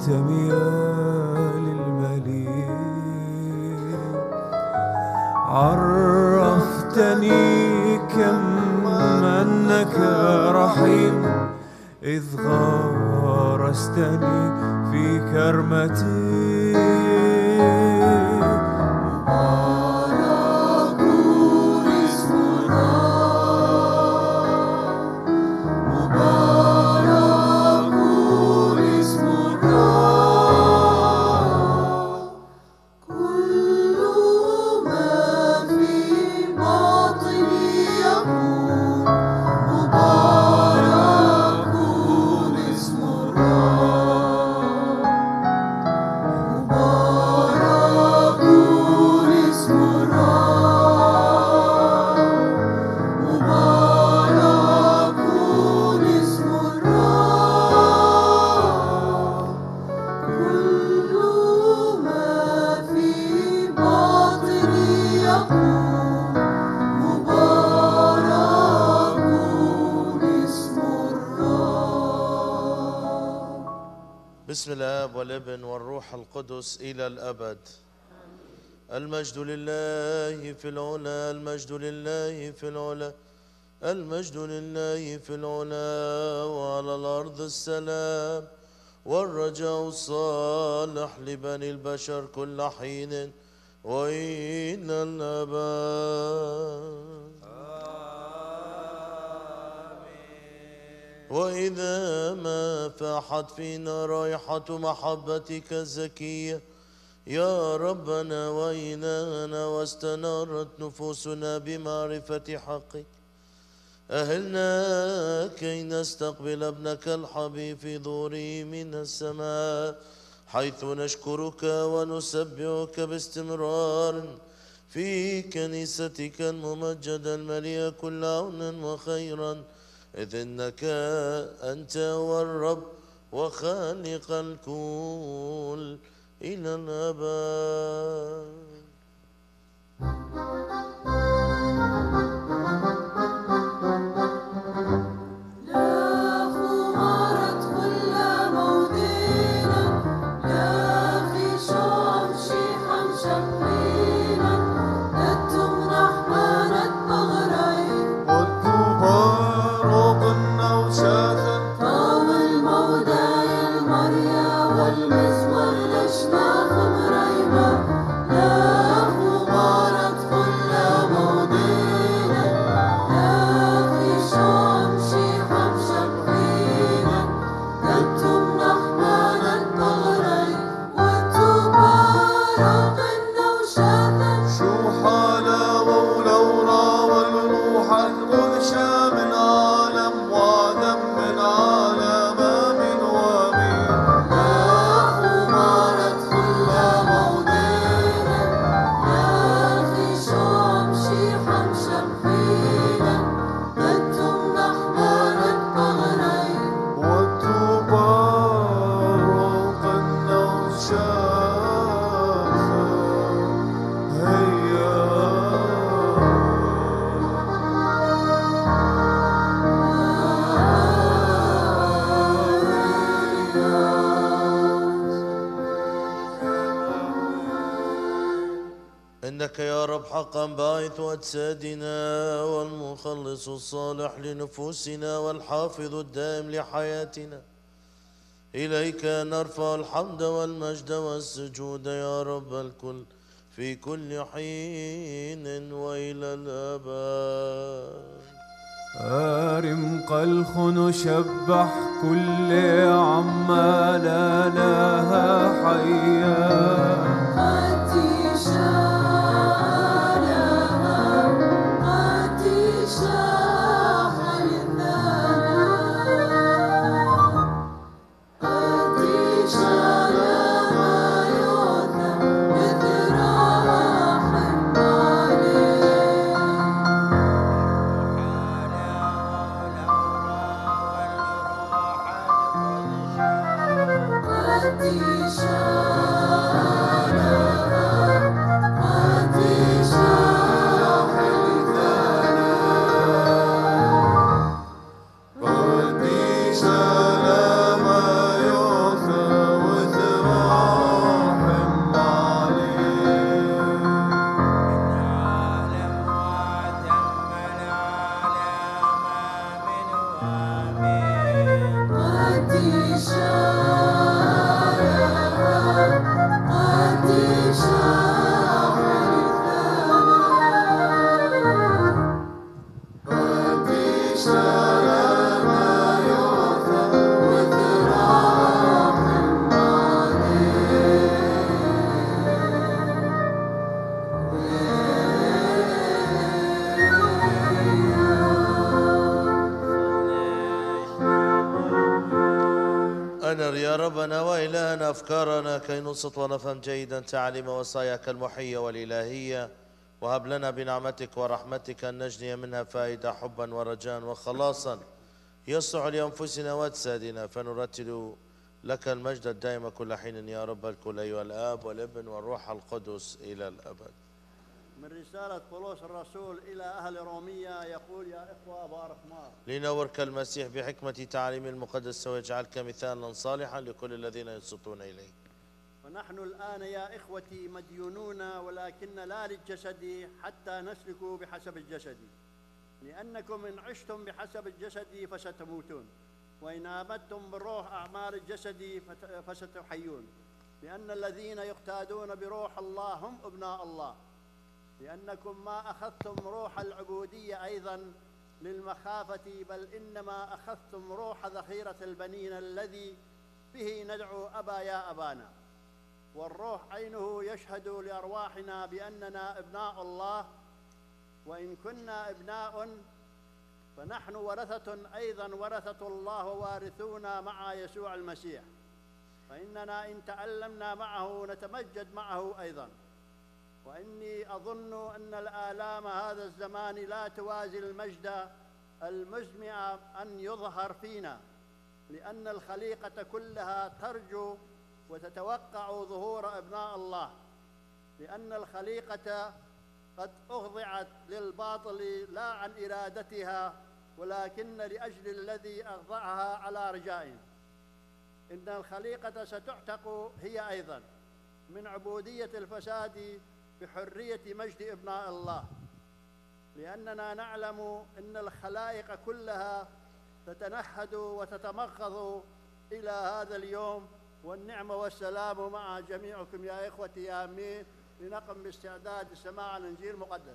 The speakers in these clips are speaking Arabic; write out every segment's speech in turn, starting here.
منتمية للمليك، عرفتني كم أنك رحيم إذ غرستني في كرمتي. بسم الآب والابن والروح القدس إلى الأبد. المجد لله في العلا، المجد لله في العلا، المجد لله في العلا، وعلى الأرض السلام والرجاء الصالح لبني البشر كل حين وإلى الأبد. وإذا ما فاحت فينا رائحة محبتك الزكية يا ربنا وإلهنا، واستنارت نفوسنا بمعرفة حقك، أهلنا كي نستقبل ابنك الحبيب في ظهوره من السماء، حيث نشكرك ونسبحك باستمرار في كنيستك الممجدة المليئة كل عون وخيرا، إذ إنك أنت هو الرب وخالق الكل إلى الأبد. إنك يا رب حقا باعث أجسادنا والمخلص الصالح لنفوسنا والحافظ الدائم لحياتنا، إليك نرفع الحمد والمجد والسجود يا رب الكل في كل حين وإلى الأبد. رمق الخن شبح كل عمال لها حيا، سلام يوثى يا ربنا وإلهنا أفكارنا كي نصت ونفهم جيدا تعاليم وصاياك المحية والإلهية، وهب لنا بنعمتك ورحمتك أن نجني منها فائدة حبا ورجاء وخلاصا يصلح لأنفسنا وأجسادنا، فنرتل لك المجد الدائم كل حين يا رب الكل أيها الآب والابن والروح القدس إلى الأبد. من رسالة بولس الرسول إلى أهل رومية يقول: يا إخوة بارك مار لنورك المسيح بحكمة تعاليم المقدس ويجعلك مثالا صالحا لكل الذين ينصتون إليك. ونحن الآن يا إخوتي مديونون، ولكن لا للجسد حتى نسلك بحسب الجسد، لأنكم إن عشتم بحسب الجسد فستموتون، وإن آمنتم بالروح أعمال الجسد فستحيون، لأن الذين يقتادون بروح الله هم أبناء الله. لأنكم ما أخذتم روح العبودية أيضا للمخافة، بل إنما أخذتم روح ذخيرة البنين الذي به ندعو أبا يا أبانا. والروح عينه يشهد لأرواحنا بأننا أبناء الله، وإن كنا أبناء فنحن ورثة أيضا ورثة الله، وارثونا مع يسوع المسيح، فإننا إن تألمنا معه نتمجد معه أيضا. وإني أظن أن الآلام هذا الزمان لا توازي المجد المزمع أن يظهر فينا، لأن الخليقة كلها ترجو وتتوقع ظهور أبناء الله، لأن الخليقة قد أخضعت للباطل لا عن إرادتها، ولكن لأجل الذي أخضعها على رجاء. إن الخليقة ستعتق هي أيضا من عبودية الفساد بحرية مجد ابناء الله، لأننا نعلم أن الخلائق كلها تتنهد وتتمخض إلى هذا اليوم. والنعمة والسلام مع جميعكم يا إخوتي. آمين. لنقم باستعداد سماع الإنجيل المقدس.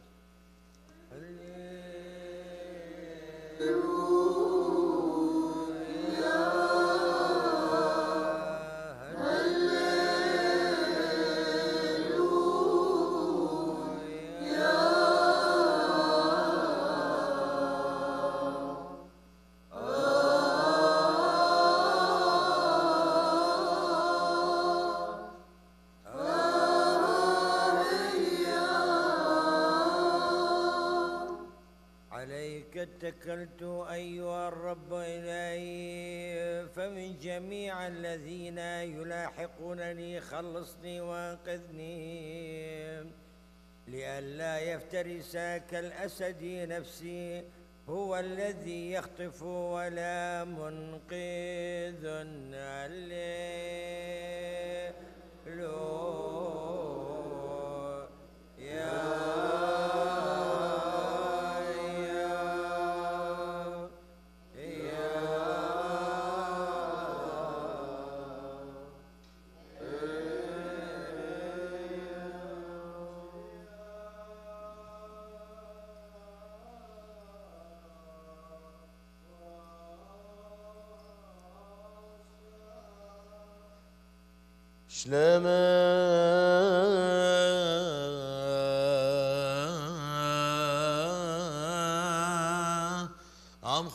اتكلت أيها الرب إلهي، فمن جميع الذين يلاحقونني خلصني وانقذني، لئلا يفترس كالأسد نفسي، هو الذي يخطف ولا منقذ. شلما عم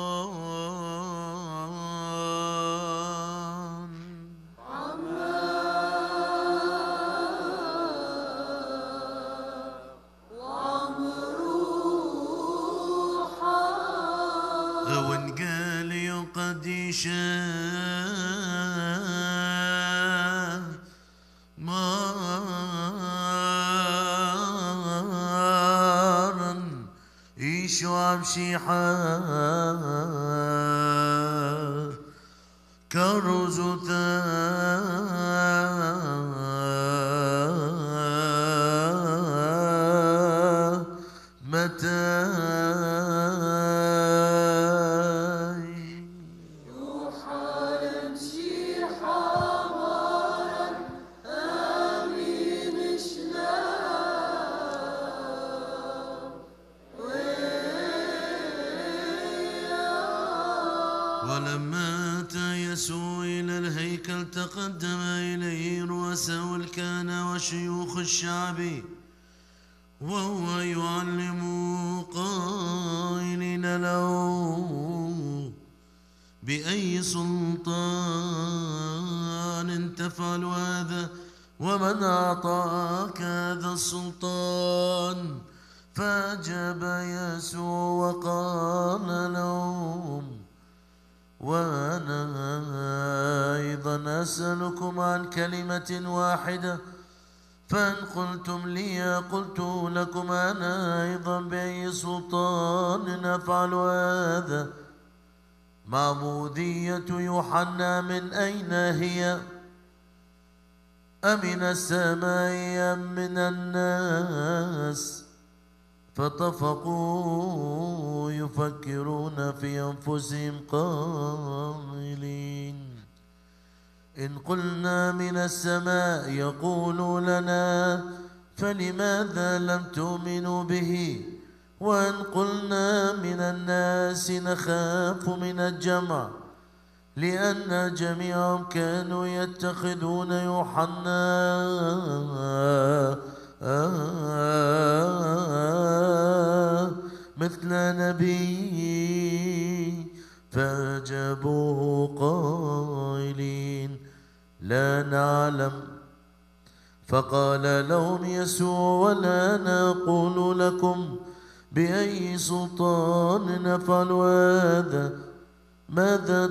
خون ونقال يقديش مارن يشوى بشيحة كرزتا متى ولما أتى يسوع إلى الهيكل تقدم إليه رؤساء الكهنة وشيوخ الشعب وهو يعلم قائلين له: بأي سلطان تفعل هذا ومن أعطاك هذا السلطان؟ فأجاب يسوع وقال لهم وأنا أيضا أسألكم عن كلمة واحدة، فإن قلتم لي قلت لكم أنا أيضا بأي سلطان أفعل هذا. معمودية يوحنا من أين هي؟ أمن السماء أم من الناس؟ فاتفقوا يفكرون في أنفسهم قائلين إن قلنا من السماء يقول لنا فلماذا لم تؤمنوا به؟ وإن قلنا من الناس نخاف من الجمع، لأن جميعهم كانوا يتخذون يوحنا مثل نبي. فأجابوه قائلين لا نعلم. فقال لهم يسوع ولا نقول لكم بأي سلطان نفعل هذا. ماذا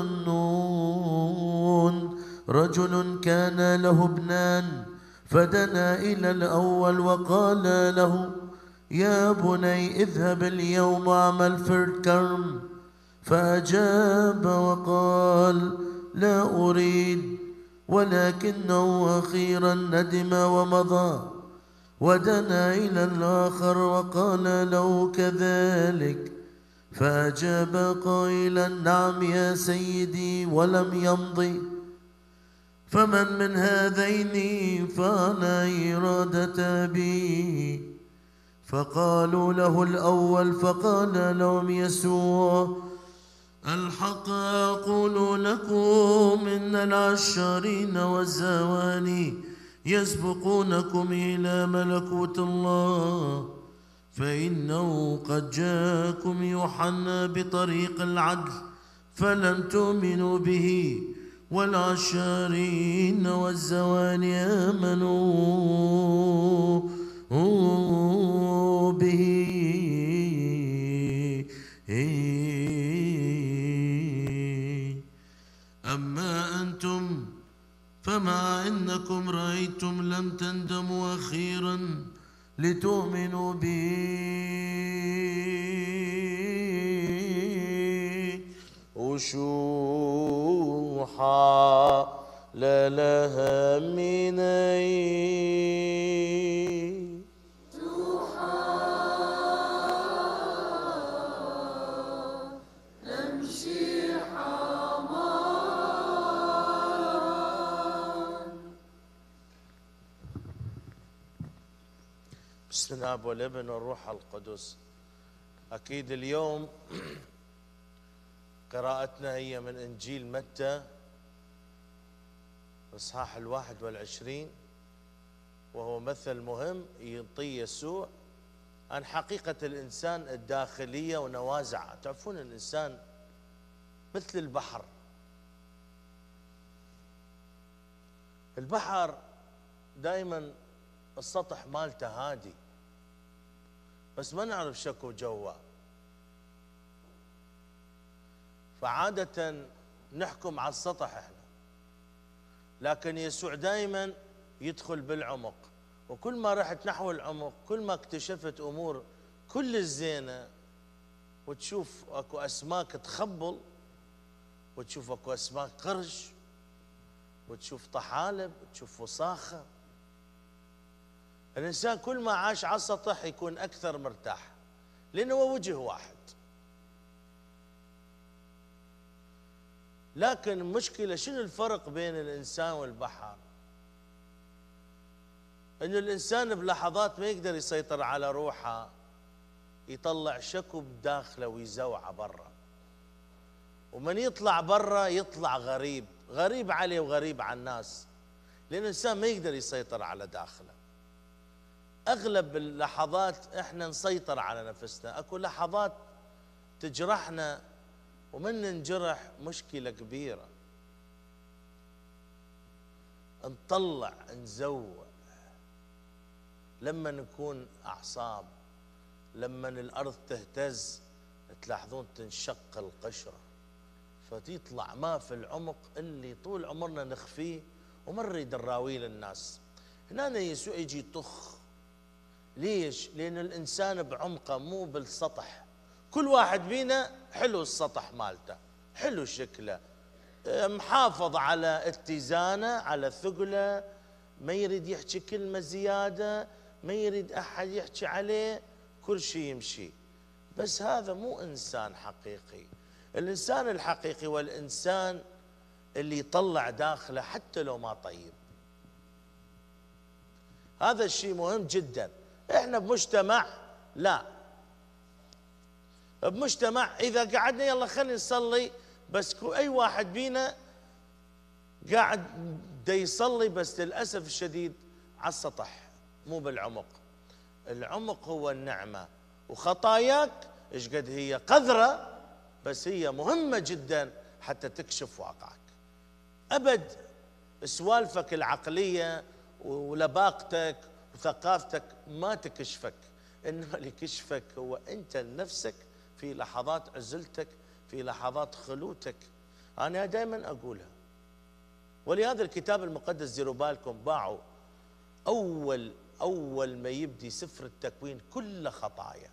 تظنون؟ رجل كان له ابنان، فدنا إلى الأول وقال له يا بني اذهب اليوم واعمل في الكرم. فأجاب وقال لا أريد، ولكنه أخيرا ندم ومضى. ودنا إلى الآخر وقال له كذلك. فأجاب قائلا نعم يا سيدي، ولم يمضي. فمن من هذين فعل إرادة أبيه؟ فقالوا له الأول. فقال لهم يسوع الحق أقول لكم إن العشارين والزواني يسبقونكم إلى ملكوت الله. فإنه قد جاءكم يوحنا بطريق العدل فلم تؤمنوا به، والعشارين والزواني آمنوا به. أما أنتم فمع أنكم رأيتم لم تندموا أخيرا لتؤمنوا به. وشوحا لا لها مني بسم الاب والابن والروح القدس. اكيد اليوم قراءتنا هي من انجيل متى اصحاح 21، وهو مثل مهم يعطيه يسوع عن حقيقة الانسان الداخلية ونوازعه. تعرفون الانسان مثل البحر. البحر دائما السطح مالته هادي، بس ما نعرف شكو جوا. فعادة نحكم على السطح احنا، لكن يسوع دائما يدخل بالعمق. وكل ما رحت نحو العمق كل ما اكتشفت امور كل الزينة، وتشوف اكو اسماك تخبل، وتشوف اكو اسماك قرش، وتشوف طحالب، وتشوف وساخة. الإنسان كل ما عاش على السطح يكون أكثر مرتاح، لأنه هو وجه واحد. لكن المشكلة شنو الفرق بين الإنسان والبحر؟ إنه الإنسان بلحظات ما يقدر يسيطر على روحه، يطلع شكو بداخله ويزوعه برا. ومن يطلع برا يطلع غريب، غريب عليه وغريب على الناس، لأن الإنسان ما يقدر يسيطر على داخله. أغلب اللحظات إحنا نسيطر على نفسنا. أكو لحظات تجرحنا ومن ننجرح مشكلة كبيرة، نطلع نزوع. لما نكون أعصاب، لما الأرض تهتز تلاحظون تنشق القشرة، فتطلع ما في العمق اللي طول عمرنا نخفيه وما نريد نراويه للناس. هنا يسوع يجي يطخ. ليش؟ لأن الإنسان بعمقه مو بالسطح. كل واحد بينا حلو السطح مالته، حلو شكله، محافظ على اتزانه، على ثقله، ما يريد يحكي كلمة زيادة، ما يريد أحد يحكي عليه، كل شيء يمشي. بس هذا مو إنسان حقيقي. الإنسان الحقيقي والإنسان اللي يطلع داخله حتى لو ما طيب. هذا الشيء مهم جدا. احنا بمجتمع، لا، بمجتمع إذا قعدنا يلا خلينا نصلي، بس أي واحد بينا قاعد دا يصلي بس للأسف الشديد على السطح مو بالعمق. العمق هو النعمة، وخطاياك إيش قد هي قذرة بس هي مهمة جدا حتى تكشف واقعك. أبد سوالفك العقلية ولباقتك وثقافتك ما تكشفك، إنما اللي يكشفك هو أنت لنفسك في لحظات عزلتك، في لحظات خلوتك. أنا دائما أقولها، ولهذا الكتاب المقدس ديروا بالكم باعوا أول ما يبدي سفر التكوين كله خطايا.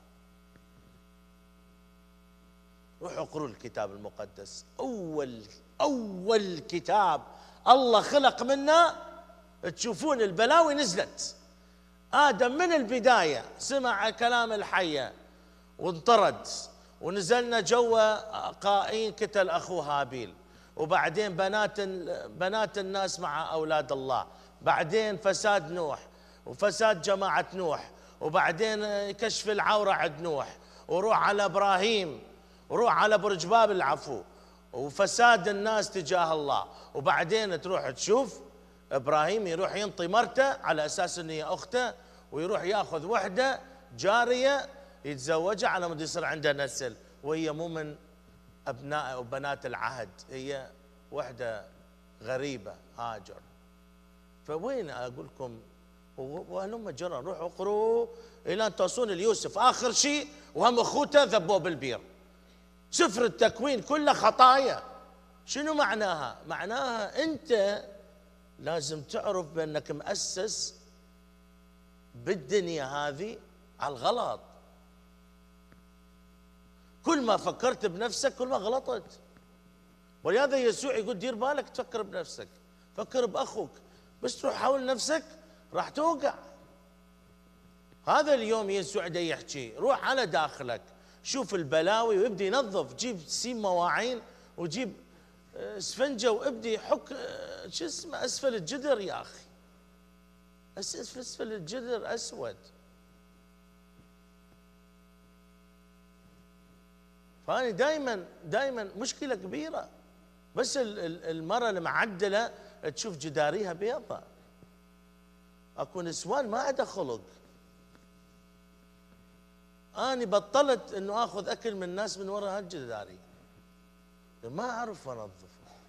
روحوا اقروا الكتاب المقدس، أول كتاب الله خلق منه تشوفون البلاوي نزلت. آدم من البداية سمع كلام الحية وانطرد، ونزلنا جوا قايين قتل أخوه هابيل، وبعدين بنات الناس مع أولاد الله، بعدين فساد نوح وفساد جماعة نوح، وبعدين كشف العورة عند نوح، وروح على إبراهيم، وروح على برج بابل العفو، وفساد الناس تجاه الله. وبعدين تروح تشوف إبراهيم يروح ينطي مرته على أساس أن هي أخته، ويروح يأخذ وحدة جارية يتزوجها على مود يصير عنده نسل، وهي مو من أبناء وبنات العهد، هي وحدة غريبة هاجر. فوين أقول لكم وهلم جرى، روحوا اقروا إلى أن توصلون ليوسف آخر شيء وهم أخوته ذبوه بالبير. سفر التكوين كله خطايا. شنو معناها؟ معناها أنت لازم تعرف بأنك مؤسس بالدنيا هذه على الغلط. كل ما فكرت بنفسك كل ما غلطت. ولهذا يسوع يقول دير بالك تفكر بنفسك، فكر بأخوك، بس تروح حول نفسك راح توقع. هذا اليوم يسوع دا يحكي روح على داخلك، شوف البلاوي وابدي نظف، جيب سيم مواعين وجيب اسفنجه وابدي حك شو اسمه اسفل الجدر يا اخي، اسفل الجدر اسود. فأنا دائما مشكله كبيره. بس المرأة المعدله تشوف جداريها بيضة. اكو نسوان ما عندها خلق. أنا بطلت إنه آخذ أكل من الناس من وراء هالجداري، ما أعرف أنظفه.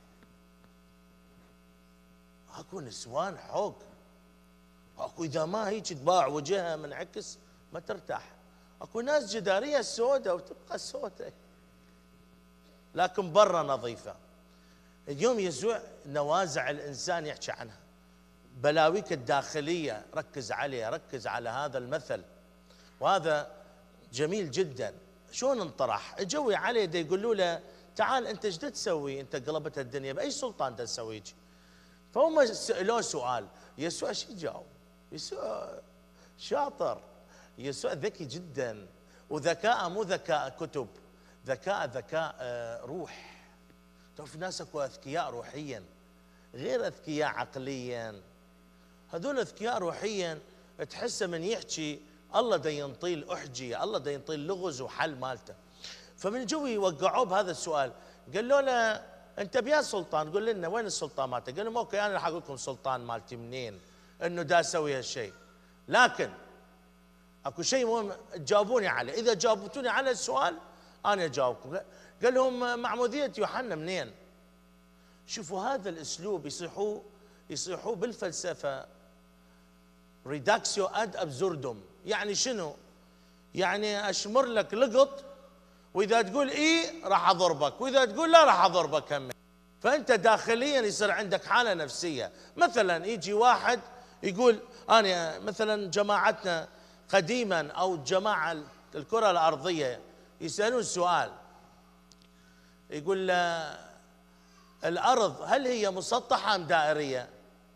أكو نسوان حوق، أكو إذا ما هيك تباع وجهها منعكس ما ترتاح. أكو ناس جدارية سوداء وتبقى سوداء لكن برا نظيفة. اليوم يسوع نوازع الإنسان يحكي عنها، بلاويك الداخلية ركز عليها، ركز على هذا المثل. وهذا جميل جدا. شلون انطرح؟ جوي عليه دا يقولوا له تعال انت ايش تسوي؟ انت قلبت الدنيا باي سلطان دا تسوي؟ فهم سالوه سؤال، يسوع شو جاوب؟ يسوع شاطر، يسوع ذكي جدا، وذكاء مو ذكاء كتب، ذكاء روح. تعرف ناس اكو اذكياء روحيا غير اذكياء عقليا. هذول اذكياء روحيا تحسه من يحكي الله دا ينطي الأحجية، الله دا ينطي اللغز وحل مالته. فمن جو يوقعوه بهذا السؤال، قالوا له أنت بيا سلطان؟ قول لنا وين السلطان مالته؟ قال لهم أوكي أنا راح أقول لكم السلطان مالتي منين إنه دا أسوي هالشيء، لكن أكو شيء مهم تجاوبوني عليه. إذا جاوبتوني على السؤال أنا أجاوبكم. قال لهم معمودية يوحنا منين؟ شوفوا هذا الاسلوب يصيحوا بالفلسفة ريداكسيو اد ابزوردوم. يعني شنو؟ يعني اشمر لك لقط، واذا تقول اي راح اضربك، واذا تقول لا راح اضربك هم. فانت داخليا يصير عندك حالة نفسية. مثلا يجي واحد يقول انا مثلا جماعتنا قديما او جماعة الكرة الارضية يسألون سؤال، يقول الارض هل هي مسطحة ام دائرية؟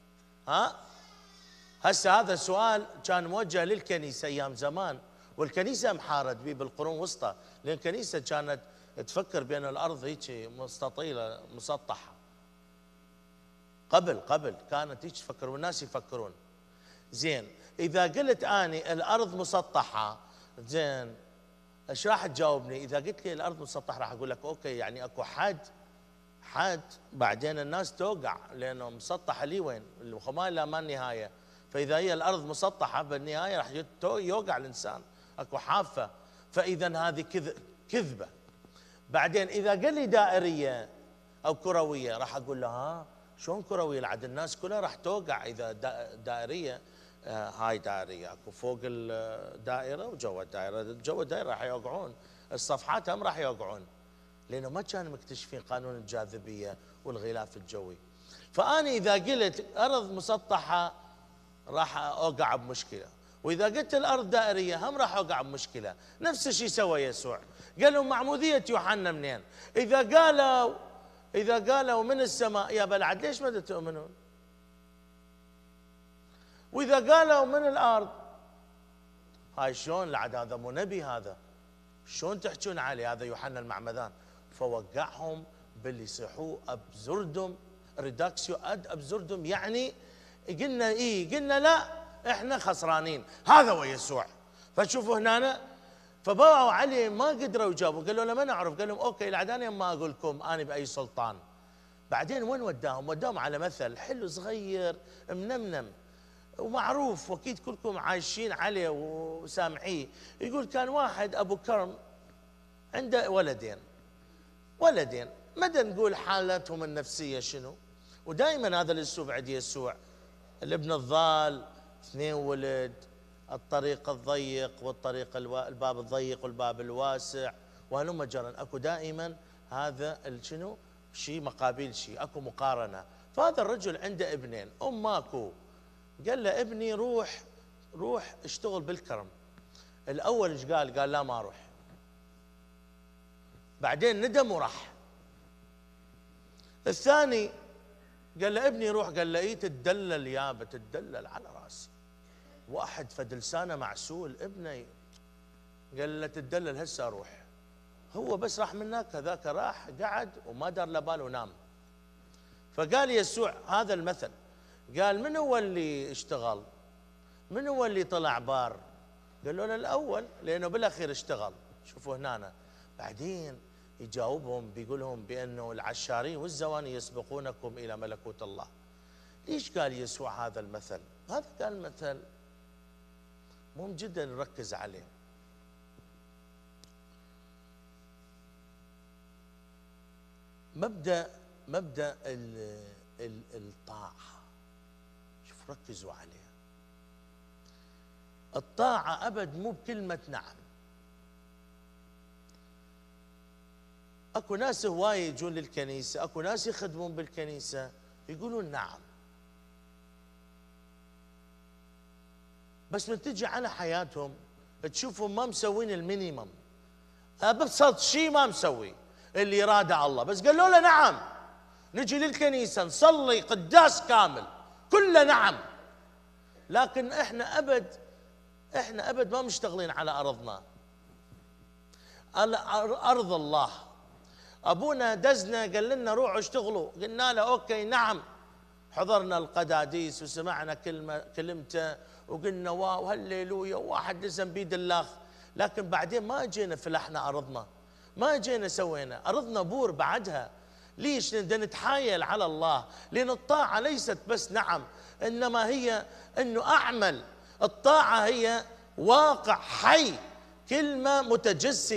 هسه هذا السؤال كان موجه للكنيسة ايام زمان، والكنيسة محارت به بالقرون الوسطى، لان الكنيسة كانت تفكر بان الارض هيك مستطيلة مسطحة. قبل كانت هيك تفكر والناس يفكرون. زين اذا قلت اني الارض مسطحة، زين ايش راح تجاوبني؟ اذا قلت لي الارض مسطحة راح اقول لك اوكي، يعني اكو حد بعدين الناس توقع، لانه مسطحة لي وين؟ الخمال لا ما النهاية. فاذا هي الارض مسطحة بالنهاية راح يوقع الانسان، اكو حافة. فاذا هذه كذبة. بعدين اذا قال لي دائرية او كروية راح اقول له شلون كروية؟ العد الناس كلها راح توقع. اذا دائرية هاي دائرية، اكو فوق الدائرة وجوا الدائرة، جوا الدائرة راح يوقعون، الصفحات هم راح يوقعون، لانه ما كانوا مكتشفين قانون الجاذبية والغلاف الجوي. فأنا إذا قلت أرض مسطحة راح أوقع بمشكلة، وإذا قلت الأرض دائرية هم راح أوقع بمشكلة. نفس الشيء سوى يسوع، قال لهم معمودية يوحنا منين؟ إذا قالوا من السماء، يا بلعد ليش ما تؤمنون؟ وإذا قالوا من الأرض، هاي شلون لعد؟ هذا مو نبي، هذا شلون تحجون عليه؟ هذا يوحنا المعمدان. فوقعهم باللي يصيحوه ابزوردوم، ريداكسيو اد ابزوردوم، يعني قلنا قلنا لا، احنا خسرانين. هذا هو يسوع. فشوفوا هنا، فباعوا عليه ما قدروا يجاوبوا، قالوا له ما نعرف. قال لهم اوكي العداني ما اقول لكم انا باي سلطان. بعدين وين وداهم؟ وداهم على مثل حلو صغير منمنم ومعروف، واكيد كلكم عايشين عليه وسامعيه. يقول كان واحد ابو كرم عنده ولدين، مدى نقول حالتهم النفسية شنو؟ ودائما هذا الاسلوب عند يسوع، الابن الضال، 2 ولد، الطريق الضيق والطريق الباب الضيق والباب الواسع، وهلم جرا. اكو دائما هذا شنو؟ شيء مقابل شيء، اكو مقارنة. فهذا الرجل عنده ابنين، ماكو، قال له ابني روح اشتغل بالكرم. الاول ايش قال؟ قال لا ما اروح. بعدين ندم وراح. الثاني قال له ابني روح، قال له تتدلل يابا، تتدلل على راسي. واحد فد لسانه معسول ابني، قال له تتدلل هسه اروح. هو بس راح من هناك، هذاك راح قعد وما دار له بال ونام. فقال يسوع هذا المثل، قال من هو اللي اشتغل؟ من هو اللي طلع بار؟ قالوا له الاول، لانه بالاخير اشتغل. شوفوا هنا بعدين يجاوبهم بيقولهم بانه العشارين والزواني يسبقونكم الى ملكوت الله. ليش قال يسوع هذا المثل؟ هذا كان مثل مهم جدا نركز عليه. مبدأ الطاعة، شوف ركزوا عليه. الطاعة أبد مو بكلمة نعم. اكو ناس هواي يجون للكنيسة، اكو ناس يخدمون بالكنيسة يقولون نعم، بس من تجي على حياتهم تشوفهم ما مسوين المينيمم، ابسط شيء ما مسوي اللي يراده الله. بس قالوا له نعم، نجي للكنيسة نصلي قداس كامل كله نعم، لكن احنا ابد ما مشتغلين على ارضنا، ارض الله. ابونا دزنا قال لنا روحوا اشتغلوا، قلنا له اوكي نعم، حضرنا القداديس وسمعنا كلمته وقلنا واو هللويا، واحد لزم بيد الله، لكن بعدين ما اجينا فلحنا ارضنا، ما اجينا سوينا ارضنا بور بعدها. ليش؟ لان نتحايل على الله، لان الطاعه ليست بس نعم، انما هي انه اعمل. الطاعه هي واقع حي، كلمه متجسده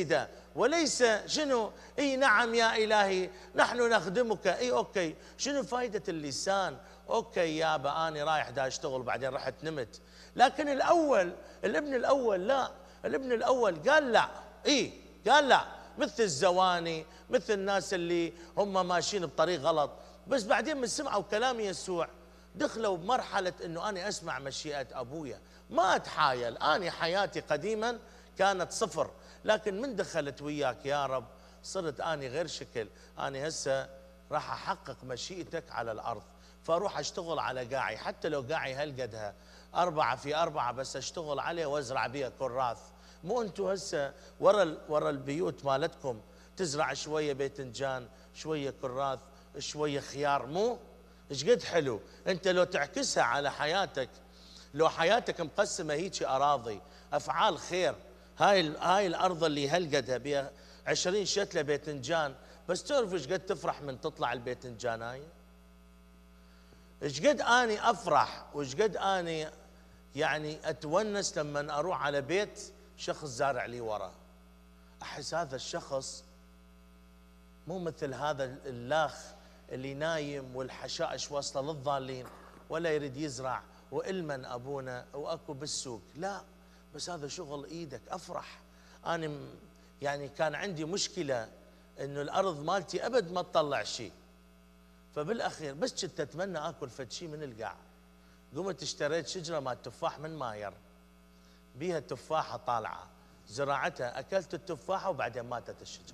وليس شنو اي نعم يا الهي نحن نخدمك، اي اوكي شنو فائده اللسان؟ اوكي يابا اني رايح دا اشتغل بعدين رحت نمت. لكن الابن الاول لا، الابن الاول قال لا، قال لا، مثل الزواني، مثل الناس اللي هم ماشيين بطريق غلط. بس بعدين من سمعوا كلام يسوع دخلوا بمرحله انه انا اسمع مشيئه ابويا، ما اتحايل. اني حياتي قديما كانت صفر، لكن من دخلت وياك يا رب صرت اني غير شكل. اني هسه راح احقق مشيئتك على الارض، فاروح اشتغل على قاعي، حتى لو قاعي هالقدها 4 في 4، بس اشتغل عليه وازرع بيها كراث. مو انتم هسه ورا البيوت مالتكم تزرع شويه باذنجان، شويه كراث، شويه خيار؟ مو ايش قد حلو انت لو تعكسها على حياتك. لو حياتك مقسمه هيك اراضي افعال خير، هاي الارض اللي هالقدها بها 20 شتله باذنجان، بس تعرف ايش قد تفرح من تطلع الباذنجان هاي؟ ايش قد اني افرح وايش قد اني يعني اتونس لما اروح على بيت شخص زارع لي ورا. احس هذا الشخص مو مثل هذا اللاخ اللي نايم والحشائش واصله للضالين ولا يريد يزرع وإلمن ابونا واكو بالسوق. لا، بس هذا شغل ايدك، افرح. انا يعني كان عندي مشكله انه الارض مالتي ابد ما تطلع شيء، فبالاخير بس كنت اتمنى اكل فد شيء من القاع، قمت اشتريت شجره مال تفاح من ماير، بيها تفاحه طالعه، زراعتها، اكلت التفاحه وبعدين ماتت الشجره.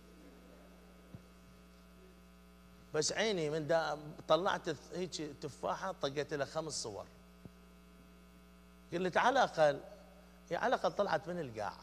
بس عيني من طلعت هيك تفاحه طقيت لها 5 صور. قلت على الاقل طلعت من القاع.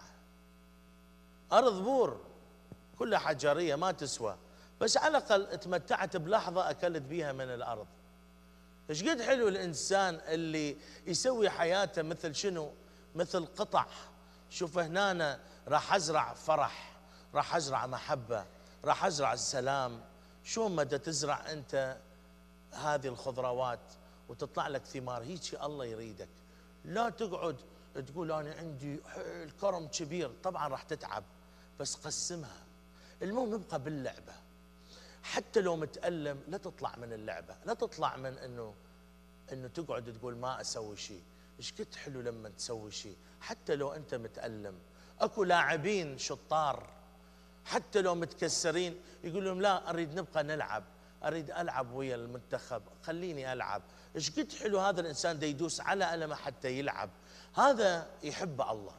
ارض بور كلها حجريه ما تسوى، بس على الاقل تمتعت بلحظه اكلت بيها من الارض. ايش قد حلو الانسان اللي يسوي حياته مثل شنو؟ مثل قطع. شوف هنا راح ازرع فرح، راح ازرع محبه، راح ازرع السلام. شو مدى تزرع انت هذه الخضروات وتطلع لك ثمار؟ هيك الله يريدك. لا تقعد تقول انا عندي الكرم كبير، طبعا راح تتعب، بس قسمها. المهم ابقى باللعبه، حتى لو متألم لا تطلع من اللعبه، لا تطلع من انه تقعد تقول ما اسوي شيء. ايش قد حلو لما تسوي شيء حتى لو انت متألم. اكو لاعبين شطار حتى لو متكسرين يقول لهم لا اريد نبقى نلعب، اريد العب ويا المنتخب، خليني العب. ايش قد حلو هذا الانسان دا يدوس على ألمه حتى يلعب. هذا يحب الله.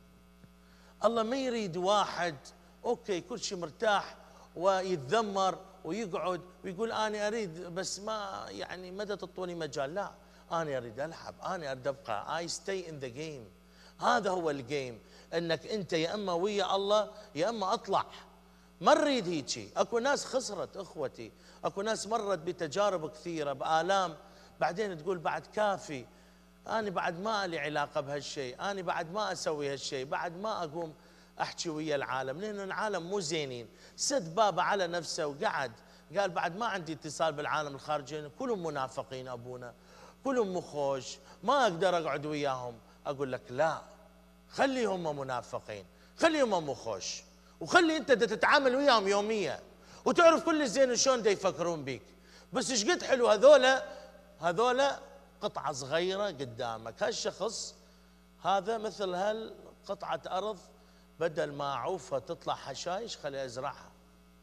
الله ما يريد واحد اوكي كل شيء مرتاح ويتذمر ويقعد ويقول انا اريد بس ما يعني متى تعطوني مجال. لا، انا اريد العب، انا اريد ابقى I stay in the game. هذا هو الجيم، انك انت يا اما ويا الله يا اما اطلع. ما نريد هيجي. اكو ناس خسرت اخوتي، اكو ناس مرت بتجارب كثيره بآلام، بعدين تقول بعد كافي، انا بعد ما لي علاقه بهالشيء، انا بعد ما اسوي هالشيء، بعد ما اقوم احكي ويا العالم، لان العالم مو زينين. سد بابه على نفسه وقعد قال بعد ما عندي اتصال بالعالم الخارجي، كلهم منافقين ابونا، كلهم مخوش، ما اقدر اقعد وياهم. اقول لك لا، خليهم منافقين، خليهم مخوش، وخلي انت تتعامل وياهم يوميا وتعرف كل زين شلون يفكرون بيك. بس ايش قد حلو هذولا قطعه صغيره قدامك. هالشخص هذا مثل هالقطعه ارض، بدل ما اعوفها تطلع حشايش خلي ازرعها.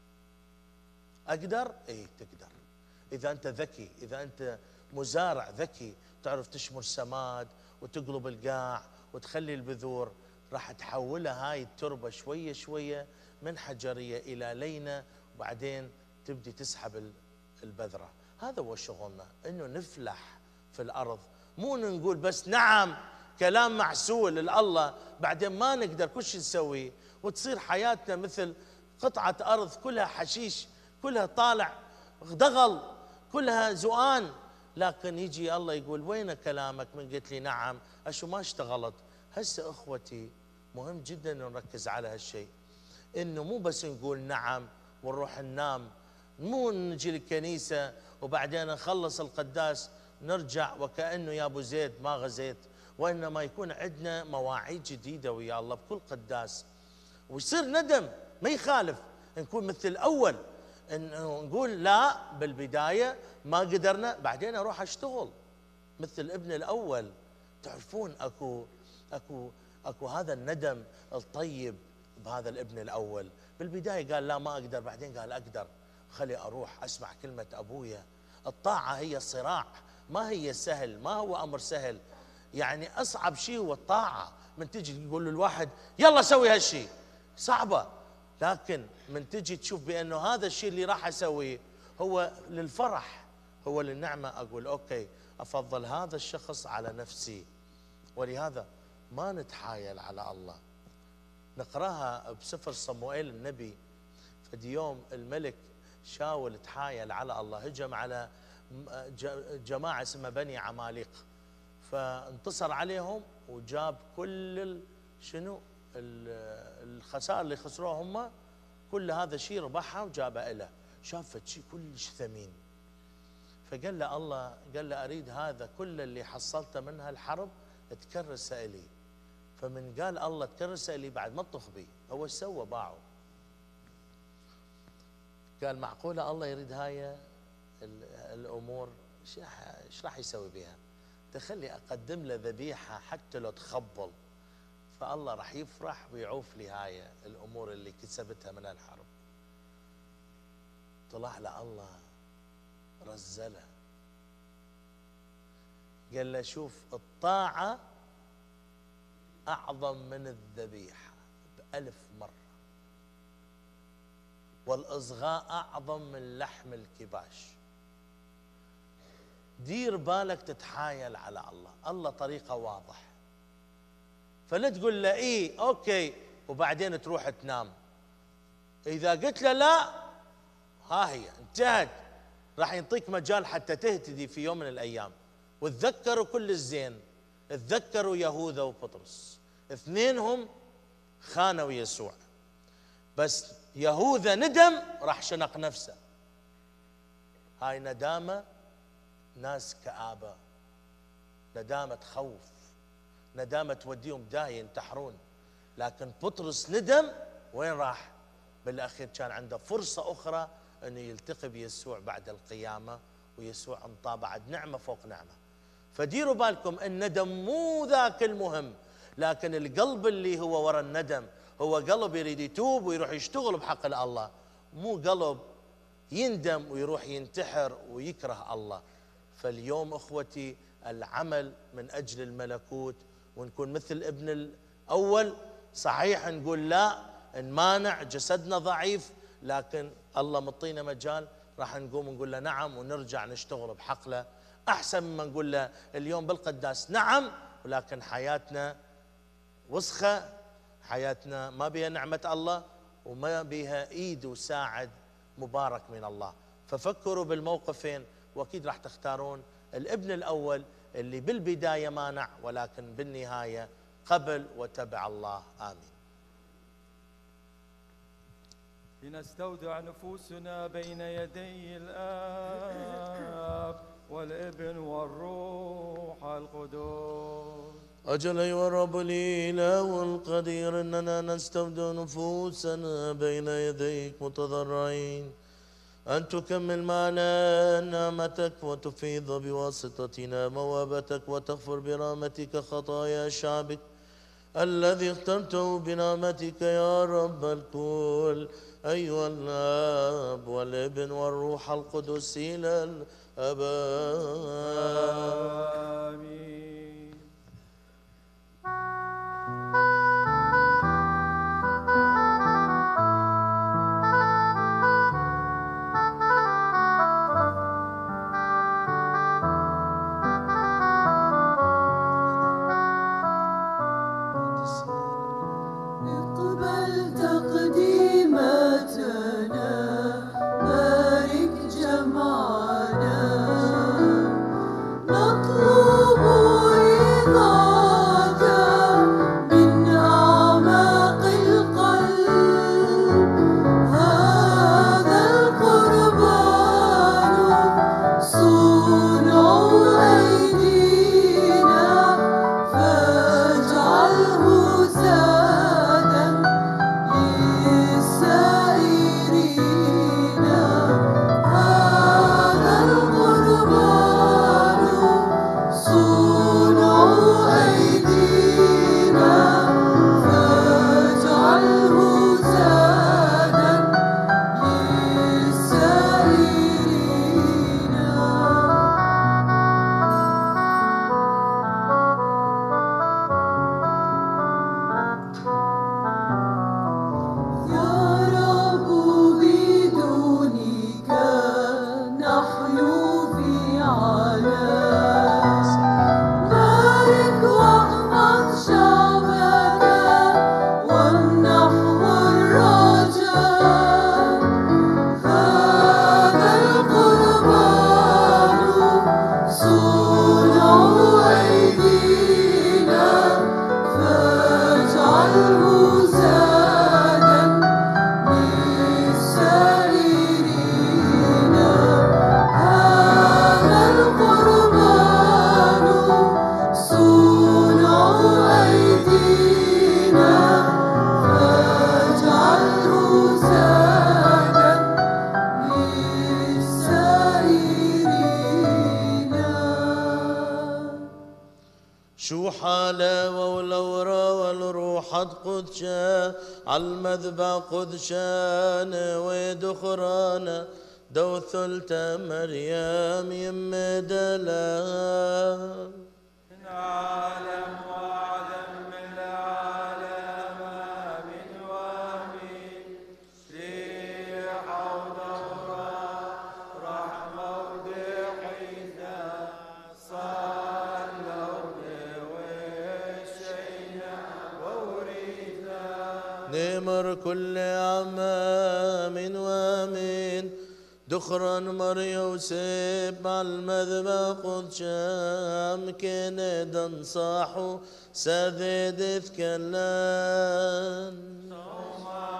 اقدر؟ اي تقدر، اذا انت ذكي، اذا انت مزارع ذكي تعرف تشمر سماد وتقلب القاع وتخلي البذور، راح تحولها هاي التربه شويه شويه من حجريه الى لينه، وبعدين تبدي تسحب البذره. هذا هو شغلنا، انه نفلح في الارض، مو نقول بس نعم كلام معسول لله بعدين ما نقدر كل شيء نسويه، وتصير حياتنا مثل قطعه ارض كلها حشيش، كلها طالع دغل، كلها زؤان. لكن يجي الله يقول وين كلامك من قلت لي نعم؟ اشو ما اشتغلت؟ هسه اخوتي مهم جدا نركز على هالشيء، انه مو بس نقول نعم ونروح ننام، مو نجي الكنيسه وبعدين نخلص القداس نرجع وكانه يا ابو زيد ما غزيت، وانما يكون عندنا مواعيد جديده ويا الله بكل قداس، ويصير ندم. ما يخالف نكون مثل الأول، نقول لا بالبداية ما قدرنا، بعدين أروح أشتغل مثل الابن الأول. تعرفون أكو هذا الندم الطيب بهذا الابن الأول. بالبداية قال لا ما أقدر، بعدين قال أقدر، خلي أروح أسمع كلمة أبويا. الطاعة هي صراع، ما هي سهل، ما هو أمر سهل. يعني أصعب شيء هو الطاعة. من تجي تقول للواحد يلا سوي هالشيء صعبة، لكن من تجي تشوف بأنه هذا الشيء اللي راح أسويه هو للفرح، هو للنعمة، أقول أوكي أفضل هذا الشخص على نفسي. ولهذا ما نتحايل على الله. نقراها بسفر صموئيل النبي. فدي يوم الملك شاول تحايل على الله، هجم على جماعة اسمها بني عماليق، فانتصر عليهم وجاب كل شنو الخسائر اللي خسروها هم، كل هذا الشيء ربحها وجابه له. شافت شيء كلش ثمين، فقال له الله، قال له أريد هذا كل اللي حصلته من هالحرب تكرس إلي. فمن قال الله تكرس إلي بعد ما تطخ بي، هو ايش سوى؟ باعه. قال معقولة الله يريد هاي الأمور؟ ايش راح يسوي بها؟ تخلي أقدم له ذبيحة حتى لو تخبل، فالله راح يفرح ويعوف لي هاي الأمور اللي كسبتها من الحرب. طلع له الله رزله، قال له شوف الطاعة أعظم من الذبيحة ب1000 مرة، والإصغاء أعظم من لحم الكباش. دير بالك تتحايل على الله، الله طريقه واضح. فلا تقول له إيه أوكي وبعدين تروح تنام. إذا قلت له لا، ها هي انتهت، راح ينطيك مجال حتى تهتدي في يوم من الأيام. وتذكروا كل الزين، تذكروا يهوذا وبطرس، اثنينهم خانوا يسوع، بس يهوذا ندم راح شنق نفسه. هاي ندامة ناس كآبة، ندامة خوف، ندامة توديهم داهية ينتحرون. لكن بطرس ندم، وين راح؟ بالأخير كان عنده فرصة أخرى أنه يلتقي بيسوع بعد القيامة، ويسوع انطاه بعد نعمة فوق نعمة. فديروا بالكم الندم مو ذاك المهم، لكن القلب اللي هو ورا الندم هو قلب يريد يتوب ويروح يشتغل بحق الله، مو قلب يندم ويروح ينتحر ويكره الله. فاليوم اخوتي العمل من اجل الملكوت، ونكون مثل ابن الاول. صحيح نقول لا، نمانع، جسدنا ضعيف، لكن الله مطينا مجال، راح نقوم نقول له نعم ونرجع نشتغل بحقله، احسن مما نقول له اليوم بالقداس نعم ولكن حياتنا وسخه، حياتنا ما بها نعمه الله وما بها ايد وساعد مبارك من الله. ففكروا بالموقفين، واكيد راح تختارون الابن الاول اللي بالبدايه مانع ولكن بالنهايه قبل وتبع الله. امين. لنستودع نفوسنا بين يدي الآب والابن والروح القدس. أجل أيها الرب الإله القدير، إننا نستودع نفوسنا بين يديك متضرعين أن تكمل معنا نعمتك وتفيض بواسطتنا موابتك، وتغفر برحمتك خطايا شعبك الذي اخترته بنعمتك يا رب الكل، أيها الآب والابن والروح القدس إلى الأبد. آمين. اقبل تقديماتنا، بارك جمعنا، شو حلاوة والأورا والروح قدشان عالمذبح قدشان ودخران دو ثلث مريم يم دلال عالم وعدم من العالم آمين وآمين ريحة ودورة رحمة ودحيثة صلوا وشينا ووريثا نمر كل عام آمين وآمين دخرا مريوسف مع المذبح قدشام كندا صاحو سذد ثكلان صوما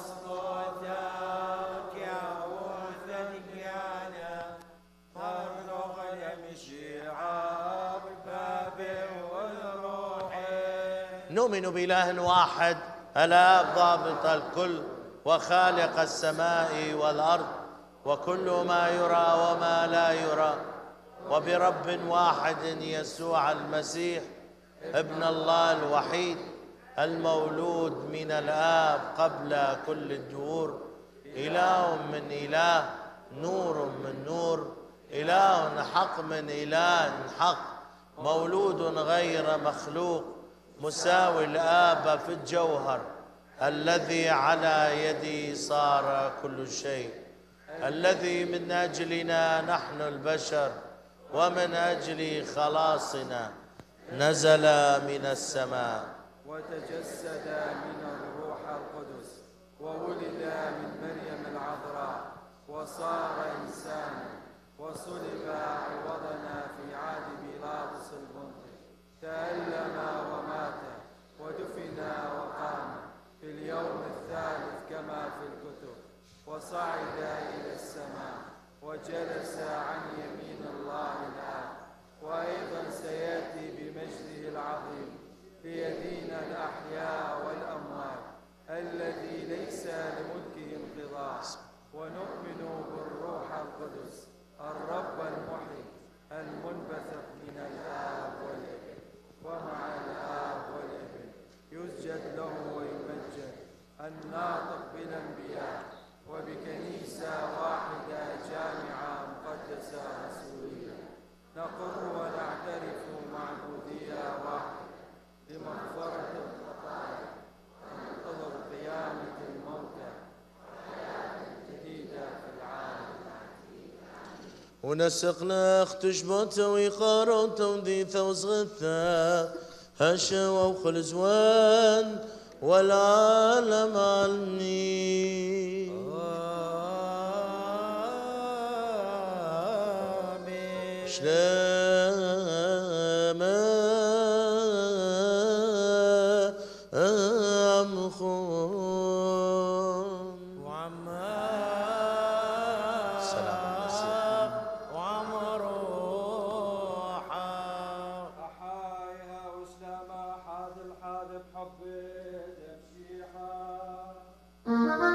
وسطوتك يا وثنيانا فرغ يمشي عباب والروح نؤمن بإله واحد الآب ضابط الكل وخالق السماء والأرض وكل ما يرى وما لا يرى وبرب واحد يسوع المسيح ابن الله الوحيد المولود من الآب قبل كل الدهور إله من إله نور من نور إله حق من إله حق مولود غير مخلوق مساوي الآب في الجوهر الذي على يدي صار كل شيء الذي من أجلنا نحن البشر ومن أجل خلاصنا نزل من السماء وتجسد من الروح القدس وولد من مريم العذراء وصار إنسانا وصلب عوضنا في عهد بيلاطس البنطي تألم ومات ودفن وقام في اليوم الثالث كما في الكتب وصعد إلى السماء وجلس عن يمين الله الآب وأيضا سيأتي بمجده العظيم ليدين الأحياء والأموات الذي ليس لملكه انقضاء ونؤمن بالروح القدس الرب المحيي المنبثق من الآب والابن ومع الآب والابن يسجد له ويمجد الناطق بالأنبياء وبكنيسة واحدة جامعة مقدسة رسولية نقر ونعترف معبودية واحدة لمغفرة الخطايا وننتظر قيامة الموتى جديدة في العالم ونسقنا اختشبوت ويقارون توديث وصغثا هشا وخلزوان والعالم عني شلام أمخون سلام المسيح أحايا وسلامة حاد الحاد بحب تمشيحة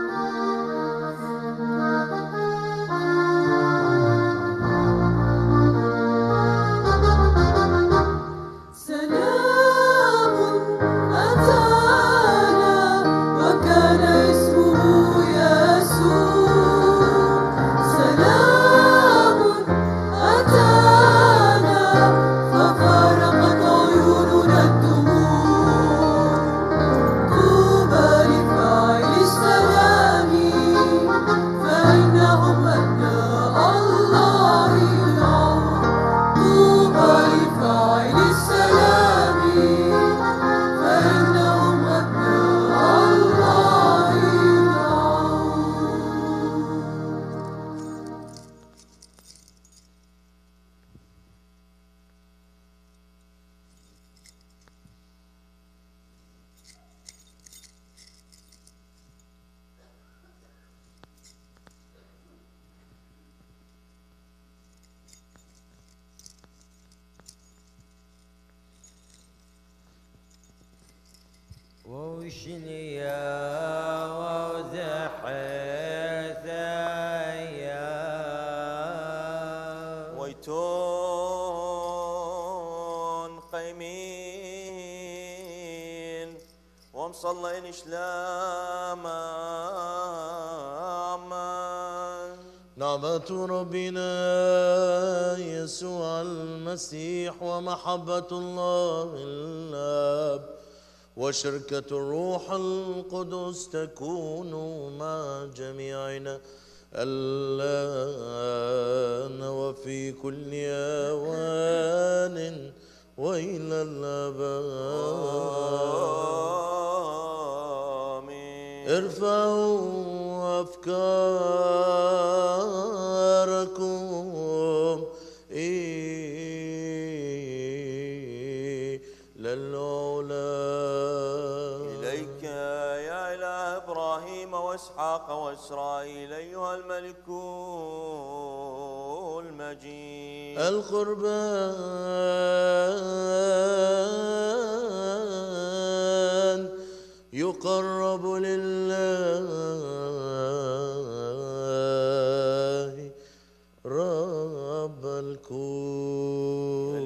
وشنيا وزحيت ويتون قيمين ومصلين إسلاما. نعمة ربنا يسوع المسيح ومحبة الله الآب وشركة الروح القدس تكون مع جميعنا الآن وفي كل آوان وإلى الأبد. ارفعوا أفكاركم إلى العلا. إليك يا إله إبراهيم وإسحاق وإسرائيل أيها الملك المجيد. القربان يقرب لله رب الكون.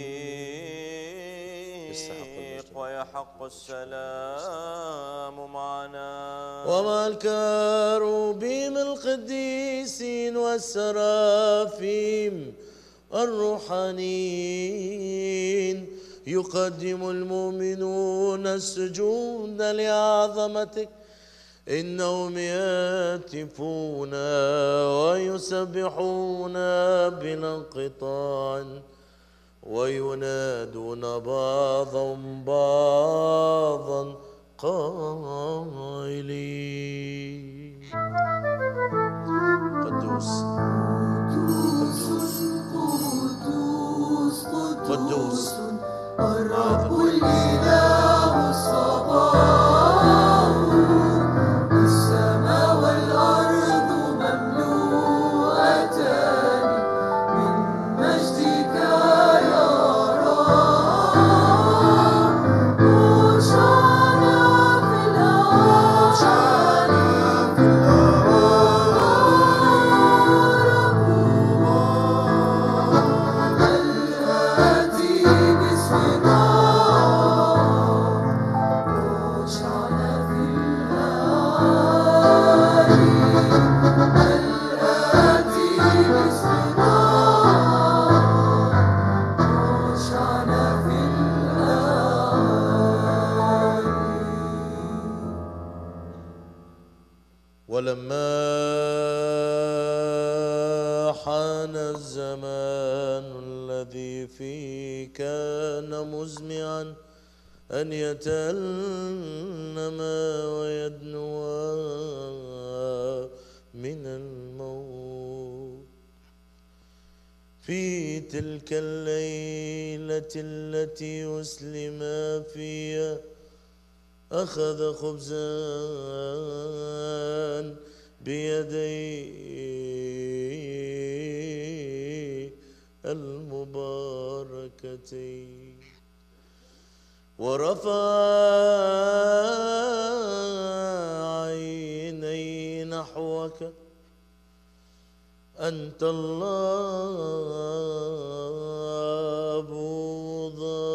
يليق ويحق السلام معنا ومع الكروبيم القديسين والسرافيم الروحانيين يقدم المؤمنون السجود لعظمتك. إنهم يهتفون ويسبحون بلا انقطاع وينادون بعضهم بعضا قائلين قدوس قدوس قدوس الرب الإله الصباح. السماء والأرض مملوءتان من مجدك يا رب. هوشعنا في الأعالي الآتي باسمك. هوشعنا في الأعالي الآتي باسمك. هوشعنا في الأعالي. ولما حان الزمان الذي فيه كان مزمعا أن يتألم ويدنو من الموت في تلك الليلة التي أسلم فيها أخذ خبزا بيديه المباركتين ورفع عينيه نحوك أنت الله أبو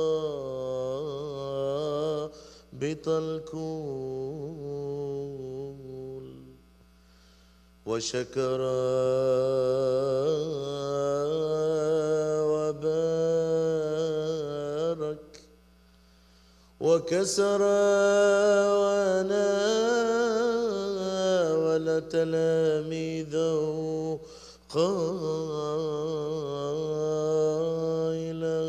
ضابط الكل وشكر وبارك وكسر وناول تلاميذه قائلا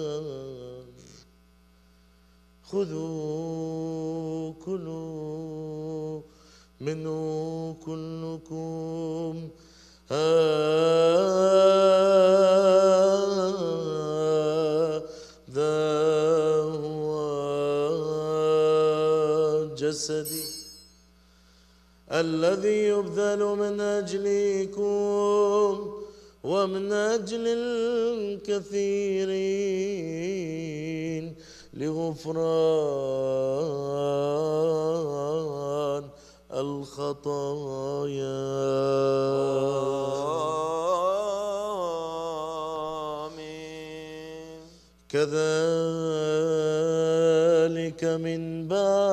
خذوا كلوا منه كلكم هذا هو جسدي الذي يبذل من أجلكم ومن أجل الكثيرين لغفران الخطايا. آمين. كذلك من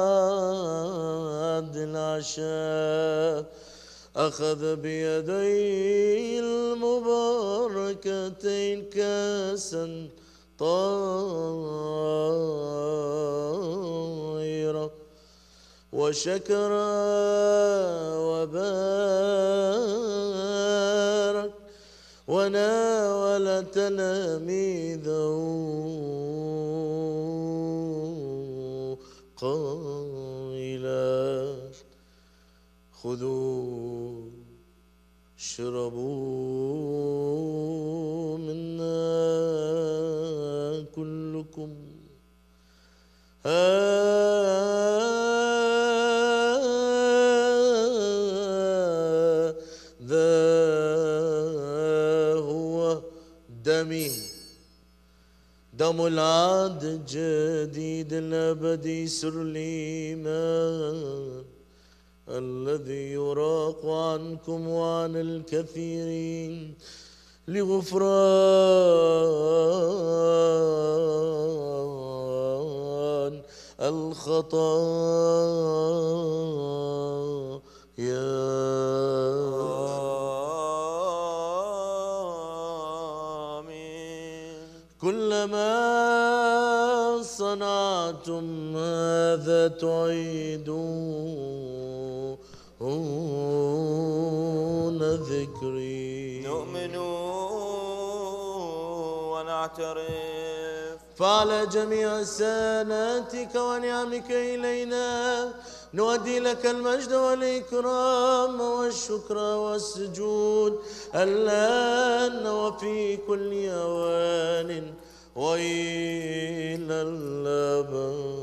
بعد العشاء أخذ بيدي المباركتين كاسا طاهرة وشكر وبارك وناول تلاميذه قائلا خذوا اشربوا منا كلكم هذا هو دمي دم العهد الجديد الأبدي سر الإيمان الذي يراق عنكم وعن الكثيرين لغفران الخطايا. آمين. كلما صنعتم هذا تعيدون ذكري. نؤمن ونعترف. فعلى جميع سناتك ونعمك إلينا نؤدي لك المجد والإكرام والشكر والسجود الآن وفي كل أوان وإلى الأبد.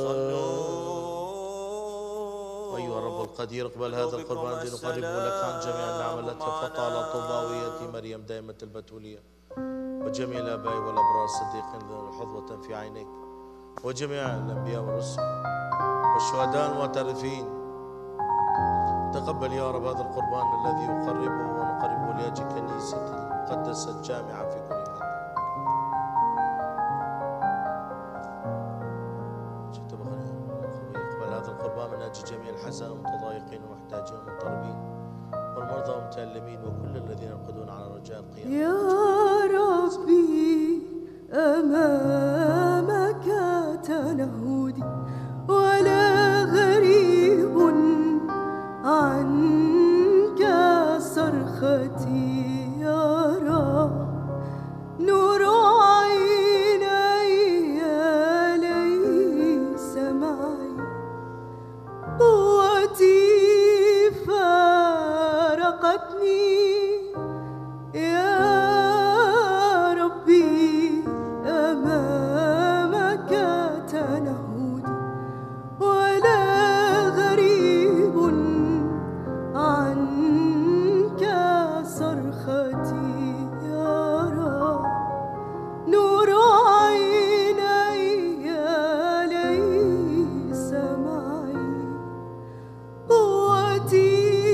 أيها الرب القدير اقبل هذا القربان الذي نقربه لك عن جميع النعم التي فقط على طوباوية مريم دائمة البتولية وجميع الآباء والأبرار الصديقين ذو حظوة في عينيك وجميع الأنبياء والرسل والشهداء المعترفين. تقبل يا رب هذا القربان الذي يقربه ونقربه لأجل كنيسة المقدسة الجامعة في كل مكان. اقبل هذا القربان من أجل جميع الحزان والمتضايقين والمحتاجين والمضطربين والمرضى والمتألمين وكل الذين يرقدون على رجاء القيامة. يا ربي أمامك تنهدي ولا غريب عنك صرختي. يا رب نور عيني ليس معي قوتي فارقتني. يا ربي أمامك تنهدي ولا غريب عنك صرختي. يا رب نور عيني ليس معي قوتي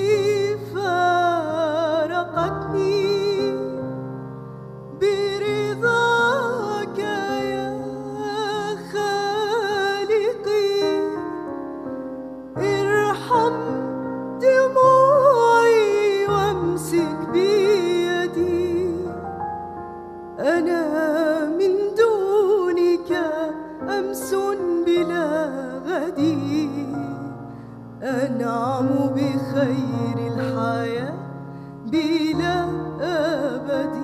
فارقتني. برضاك يا خالقي ارحم دموعي وامسك بيدي. أنا من دونك أمس بلا غدي أنعم بخير الحياة بلا أبد.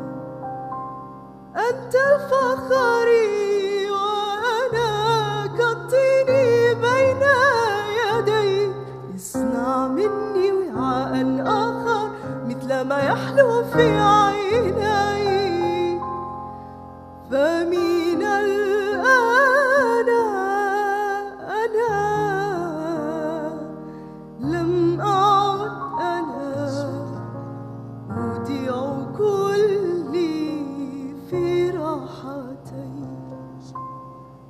أنت فخري وأنا كالطين بين يديك. اصنع مني وعاء آخر مثل ما يحلو في عيني. فمن الآن أنا لم أعد أنا أودع كلي في راحتي.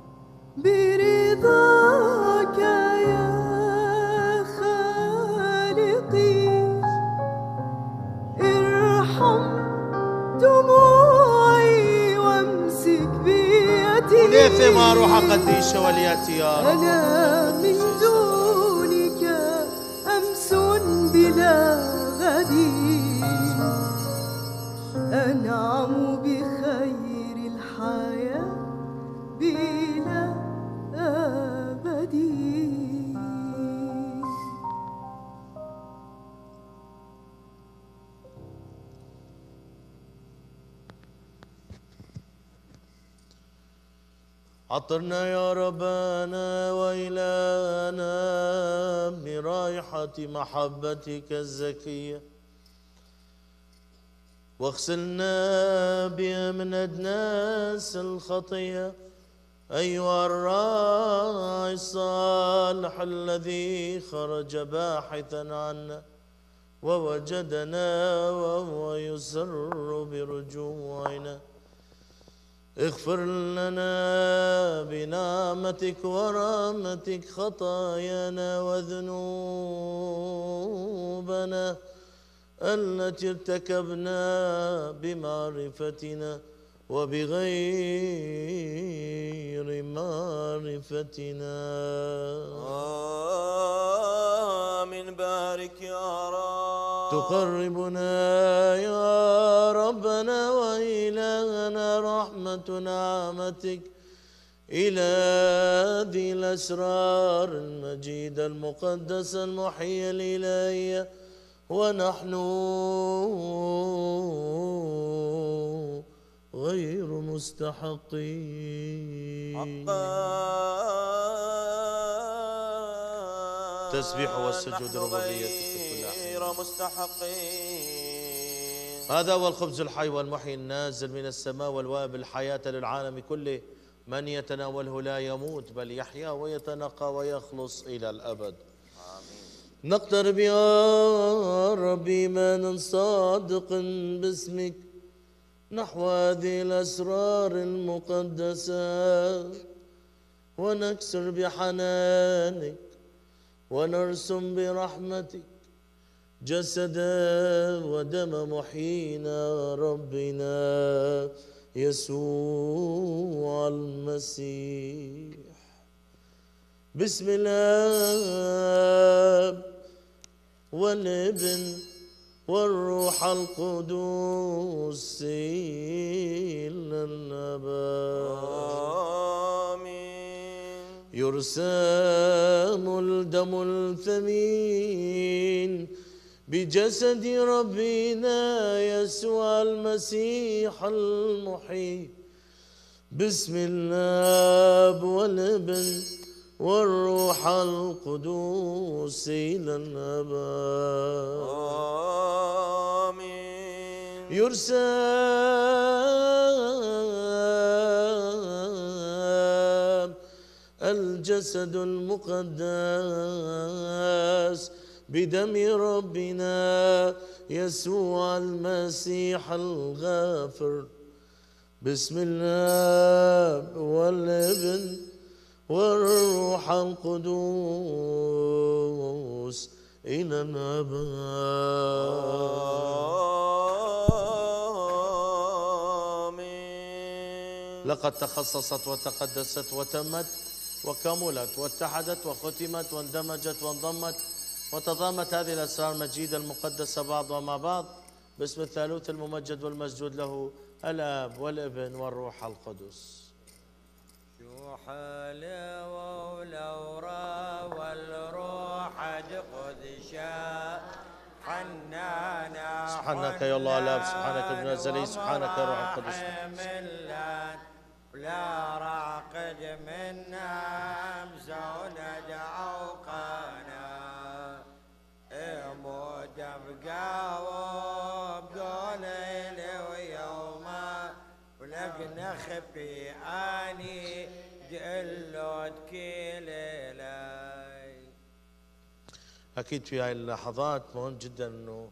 برضاك يا خالقي ليث ما روح قديش ولياتي يا رب. أنا من دونك أمس بلا غد، أنعم بخير الحياة بلا أبد. عطرنا يا ربنا وإلهنا برائحة محبتك الزكية، واغسلنا بها من أدناس الخطية، أيها الراعي الصالح الذي خرج باحثا عنا ووجدنا وهو يسر برجوعنا. اغفر لنا بنعمتك ورحمتك خطايانا وذنوبنا التي ارتكبنا بمعرفتنا وبغير معرفتنا. آمين. بارك يا رب. تقربنا يا ربنا وإلهنا رحمة نعمتك إلى ذي الأسرار المجيدة المقدسة المحية الإلهية، ونحن غير مستحقين. تسبيح والسجود ربوبيتك غير مستحقين. هذا هو الخبز الحي والمحيي النازل من السماء والوهب الحياة للعالم كله، من يتناوله لا يموت بل يحيا ويتنقى ويخلص إلى الأبد. نقترب يا رب إيمانا صادق باسمك نحو هذه الأسرار المقدسة، ونكسر بحنانك ونرسم برحمتك جسد ودم محيينا ربنا يسوع المسيح. بسم الله والابن والروح القدوس إلى الأبد. آمين. يرسم الدم الثمين بجسد ربنا يسوع المسيح المحيي. بسم الله والابن والروح القدوس إلى الأبد. آمين. يرسم الجسد المقدس بدم ربنا يسوع المسيح الغافر. بسم الله والابن والروح القدوس إلى الأبد. آمين. لقد تخصصت وتقدست وتمت وكملت واتحدت وختمت واندمجت وانضمت وتضامت هذه الأسرار المجيدة المقدسة بعضها مع بعض باسم الثالوث الممجد والمسجود له الآب والابن والروح القدس. شو حلاوة ولورا والروح قدشا حنانا. سبحانك يا الله الآب، سبحانك ابن الزلي، سبحانك يا روح القدس. لا راقد منا مسونا دعوقنا امود بقاوب قولي ويوما ولقنا خفي اني جلود كيلي. أكيد في هاي اللحظات مهم جدا أنه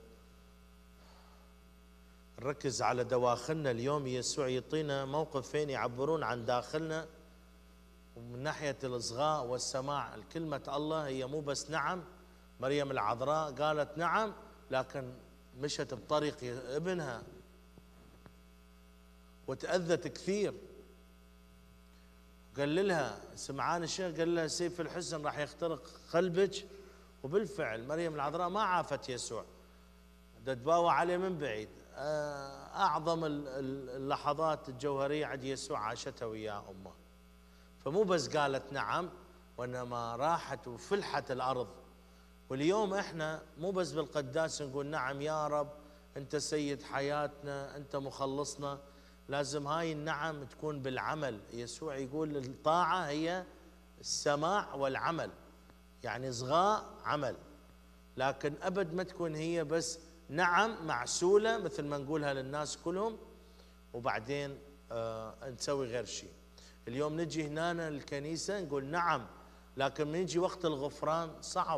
نركز على دواخلنا. اليوم يسوع يعطينا موقف فين يعبرون عن داخلنا، ومن ناحية الإصغاء والسماع الكلمة الله هي مو بس نعم. مريم العذراء قالت نعم لكن مشت بطريق ابنها وتأذت كثير، قال لها سمعان الشيخ قال لها سيف الحزن راح يخترق قلبك، وبالفعل مريم العذراء ما عافت يسوع، تتباوى عليه من بعيد. أعظم اللحظات الجوهرية عند يسوع عاشتها وياه أمه. فمو بس قالت نعم، وإنما راحت وفلحت الأرض. واليوم إحنا مو بس بالقداس نقول نعم يا رب أنت سيد حياتنا أنت مخلصنا، لازم هاي النعم تكون بالعمل. يسوع يقول الطاعة هي السماع والعمل، يعني إصغاء عمل، لكن أبد ما تكون هي بس نعم معسولة مثل ما نقولها للناس كلهم وبعدين نسوي غير شيء. اليوم نجي هنا للكنيسة نقول نعم، لكن من يجي وقت الغفران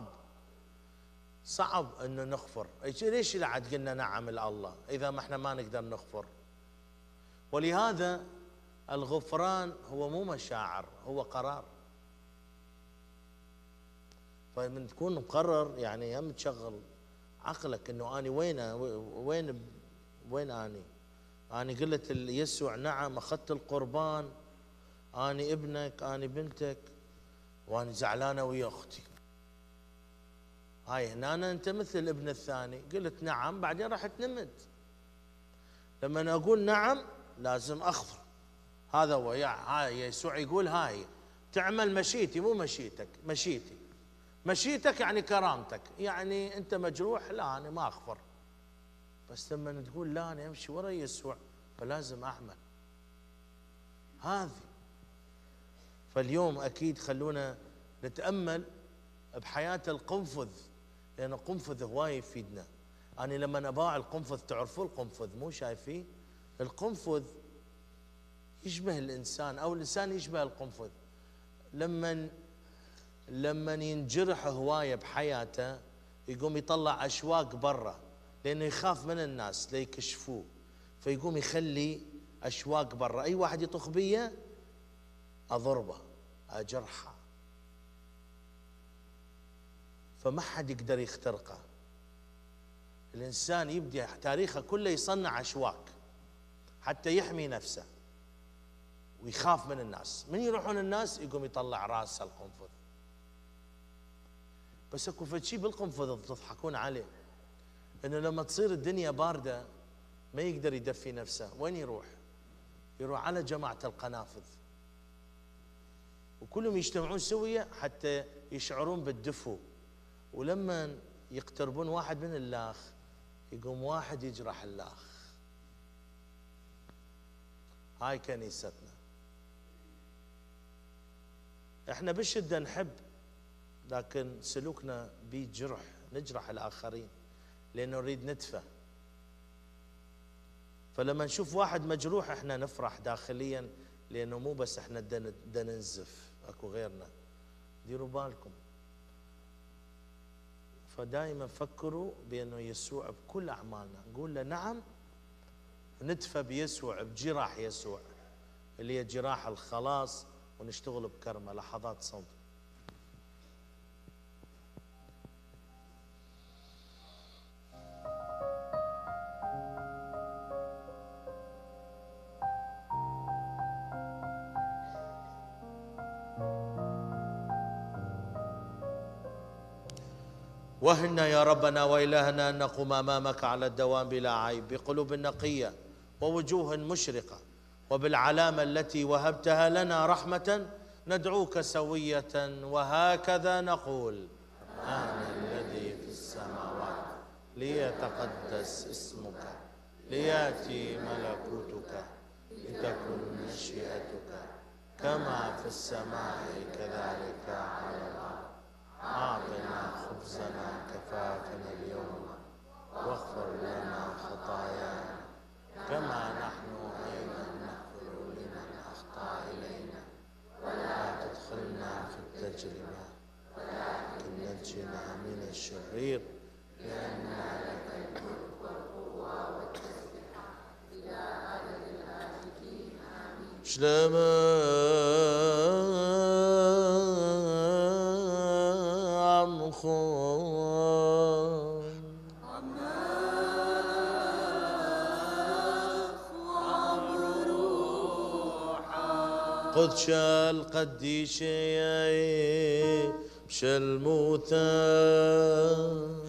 صعب انه نغفر. ليش لا عاد قلنا نعم لله اذا ما احنا ما نقدر نغفر؟ ولهذا الغفران هو مو مشاعر، هو قرار. فمن تكون مقرر يعني هم تشغل عقلك انه اني وين اني قلت ليسوع نعم، اخذت القربان، اني ابنك اني بنتك، واني زعلانه ويا اختي. هاي هنا انت مثل الابن الثاني، قلت نعم بعدين راح تنمد. لما أنا اقول نعم لازم اغفر. هذا هو هاي يسوع يقول هاي تعمل مشيتي مو مشيتك، مشيتك يعني كرامتك، يعني انت مجروح لا انا ما اغفر. بس لما تقول لا انا امشي ورا يسوع فلازم اعمل هذه. فاليوم اكيد خلونا نتامل بحياه القنفذ، لان القنفذ هواي يفيدنا. انا لما اباع القنفذ، تعرفوا القنفذ مو شايفين؟ القنفذ يشبه الانسان او الانسان يشبه القنفذ. لما ينجرح هوايه بحياته يقوم يطلع اشواق برا، لانه يخاف من الناس ليكشفوه، فيقوم يخلي اشواق برا. اي واحد يطخ بيه اضربه اجرحه، فما حد يقدر يخترقه. الانسان يبدي تاريخه كله يصنع اشواك حتى يحمي نفسه ويخاف من الناس. من يروحون الناس يقوم يطلع راسه القنفذ. بس اكو فد شيء بالقنفذ تضحكون عليه، انه لما تصير الدنيا بارده ما يقدر يدفي نفسه. وين يروح؟ يروح على جماعه القنافذ، وكلهم يجتمعون سوية حتى يشعرون بالدفو. ولما يقتربون واحد من اللاخ يقوم واحد يجرح اللاخ. هاي كنيستنا. احنا بالشده نحب، لكن سلوكنا بيه جرح، نجرح الآخرين لأنه نريد ندفع. فلما نشوف واحد مجروح احنا نفرح داخليا، لأنه مو بس احنا دا ننزف، اكو غيرنا. ديروا بالكم. فدائما فكروا بأنه يسوع بكل أعمالنا نقول له نعم، ندفى بيسوع بجراح يسوع اللي هي جراح الخلاص، ونشتغل بكرمة. لحظات صمت. وهنا يا ربنا وإلهنا أن نقوم أمامك على الدوام بلا عيب، بقلوب نقية ووجوه مشرقة، وبالعلامة التي وهبتها لنا رحمة ندعوك سوية، وهكذا نقول: آمين الذي في السماوات، ليتقدس اسمك، ليأتي ملكوتك، لتكن مشيئتك كما في السماء كذلك على الأرض. أعطنا خبزنا كفافنا اليوم، واغفر لنا خطايانا كما نحن أيضا نغفر لمن أخطأ إلينا، ولا تدخلنا في التجربة ولكن نجنا من الشرير، لأن لك الملك والقوة والتسبيح إلى أبد الآبدين آمين. قدش القديشة مش الموتى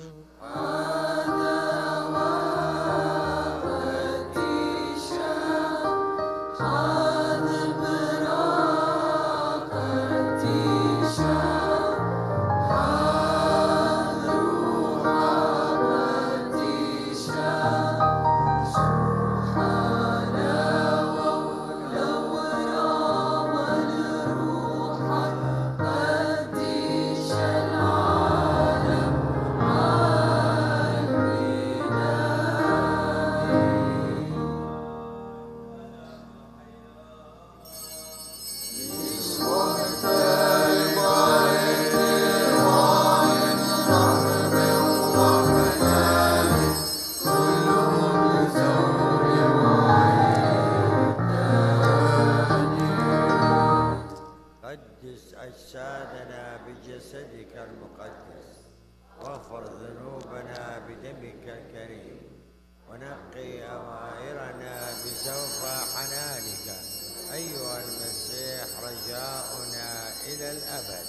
قدس أجسادنا بجسدك المقدس، واغفر ذنوبنا بدمك الكريم، ونقي أوائرنا بسوف حنانك أيها المسيح رجاؤنا إلى الأبد.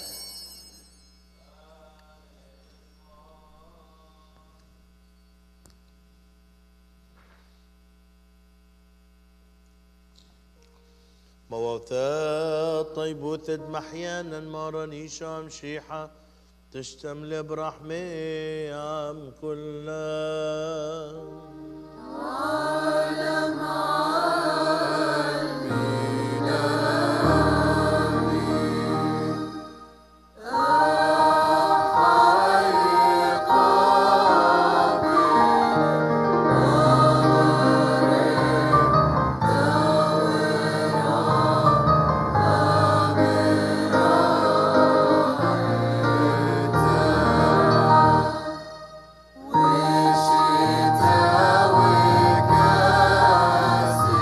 موتى طيبوت محيانا مارني شام شيحة تشتمل برحمة عم كلها وشتاوي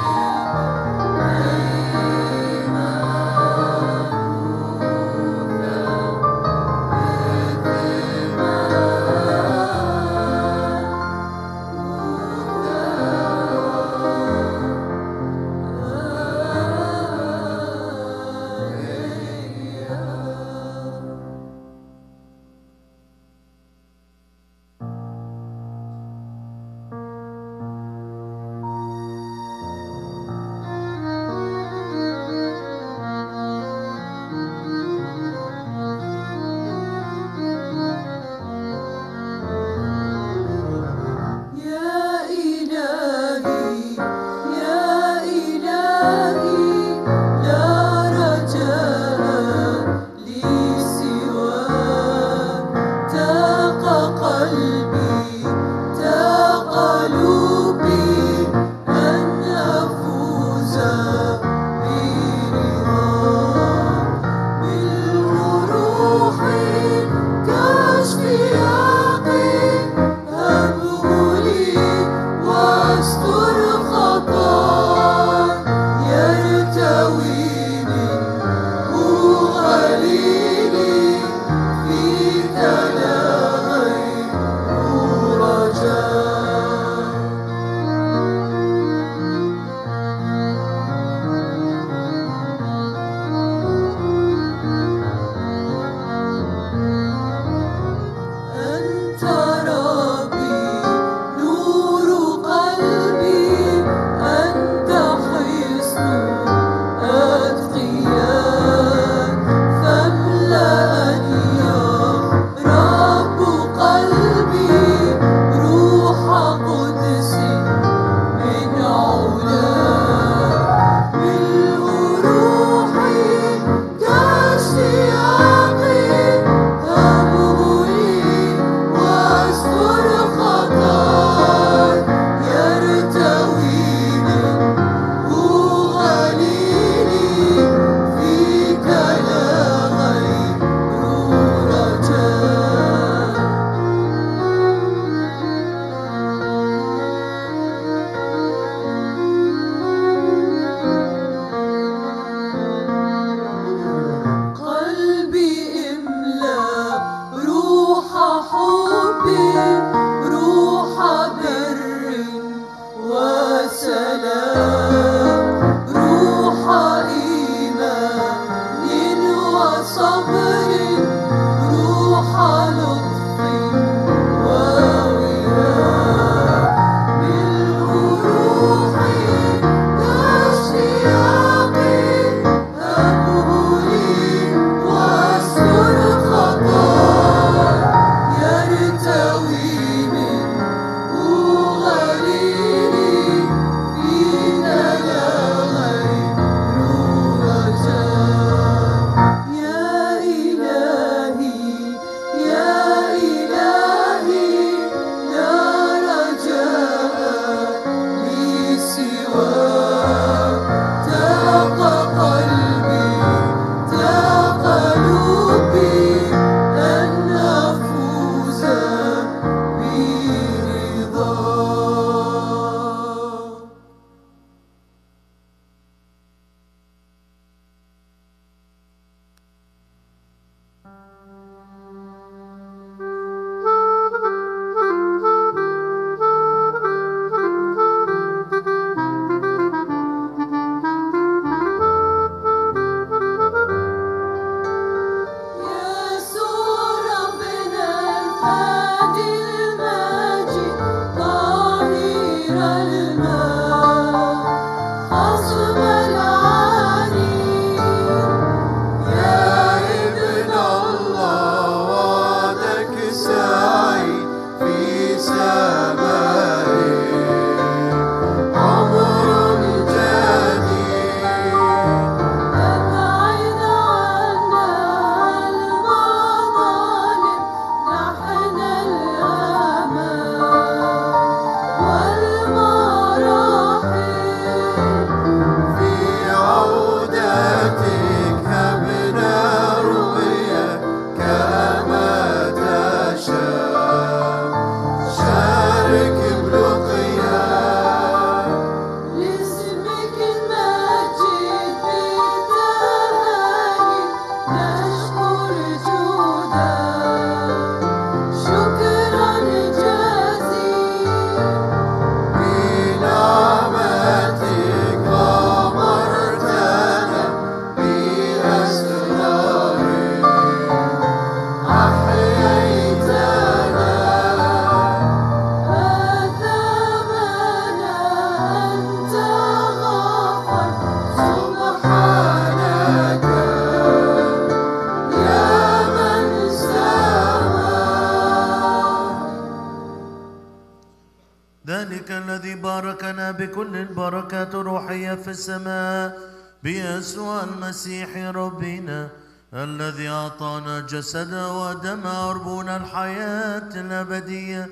بكل البركات الروحية في السماء بيسوع المسيح ربنا الذي أعطانا جسد ودم عربون الحياة الأبدية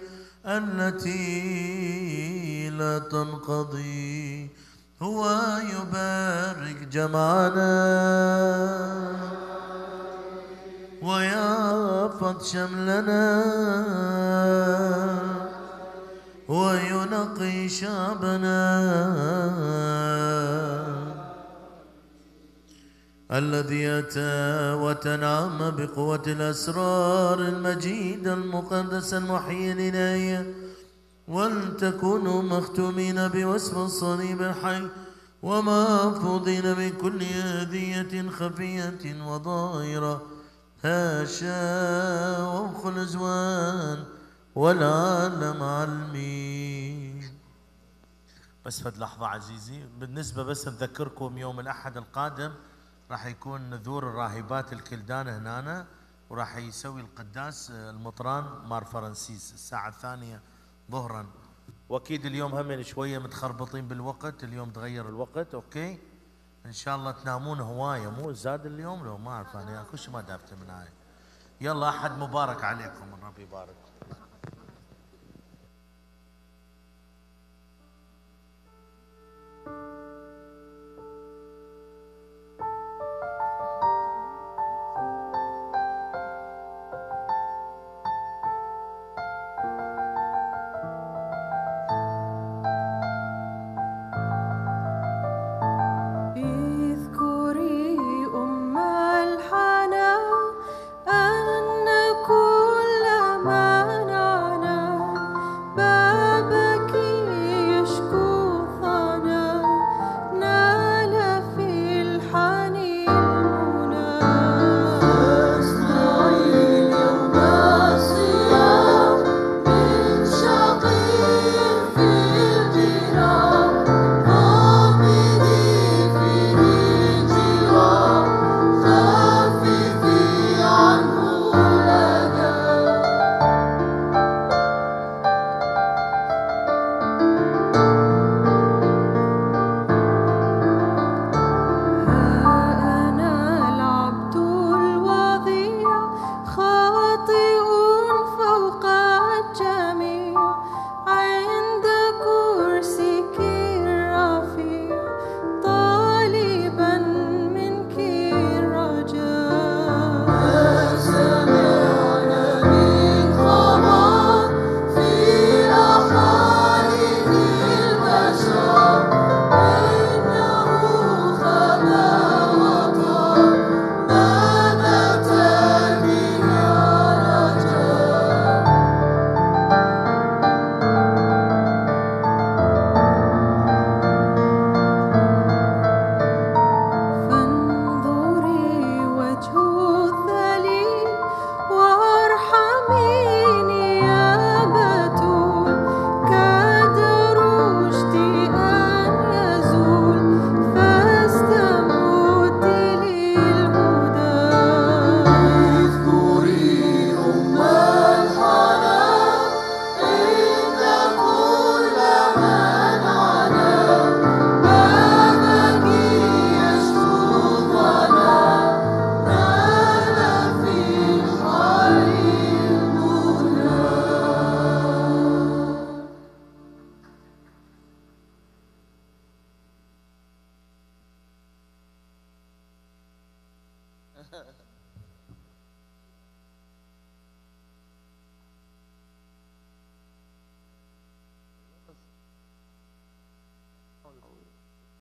التي لا تنقضي. هو يبارك جمعنا ويحفظ شملنا وينقي شعبنا الذي أتى وتنعم بقوة الأسرار المجيدة المقدسة المحيي الإلهية، ولتكونوا مختومين بوصف الصليب الحي ومحفوظين من كل أذية خفية وظاهرة هاشا وأخو الأزوان والعالم علمي. بس فد لحظة عزيزي، بالنسبة بس نذكركم يوم الأحد القادم راح يكون نذور الراهبات الكلدان هنا، وراح يسوي القداس المطران مار فرنسيس الساعة 2 ظهرا. واكيد اليوم هم شوية متخربطين بالوقت، اليوم تغير الوقت. اوكي ان شاء الله تنامون هواية، مو زاد اليوم لو ما اعرف انا كلش ما دافت من هاي. يلا احد مبارك عليكم، الرب يبارك. اذكري أم الحنا أن كل من عنا بابك يشكو ثنا نال في الحنين المنى. اسمعي اليوم الصيام من شقيق في الجيران قابلي فيه جوار خففي عنه لنا. ها أنا العبد الوضيع خاطئ فوق الجميع عند كرسيك الرفيع طالبا منك الرجاء. سمعنا من خبر في أحاله البشر إنه خلا وطار ماذا تبي يا رجاء. فانظري وجه الذليل وارحميني يا بتول كاد رشدي أن يزول فاستمدي للهدى. اذكري أم الحنان إن كل من عنا بابك يشكو ظنا نال في الحرير منى.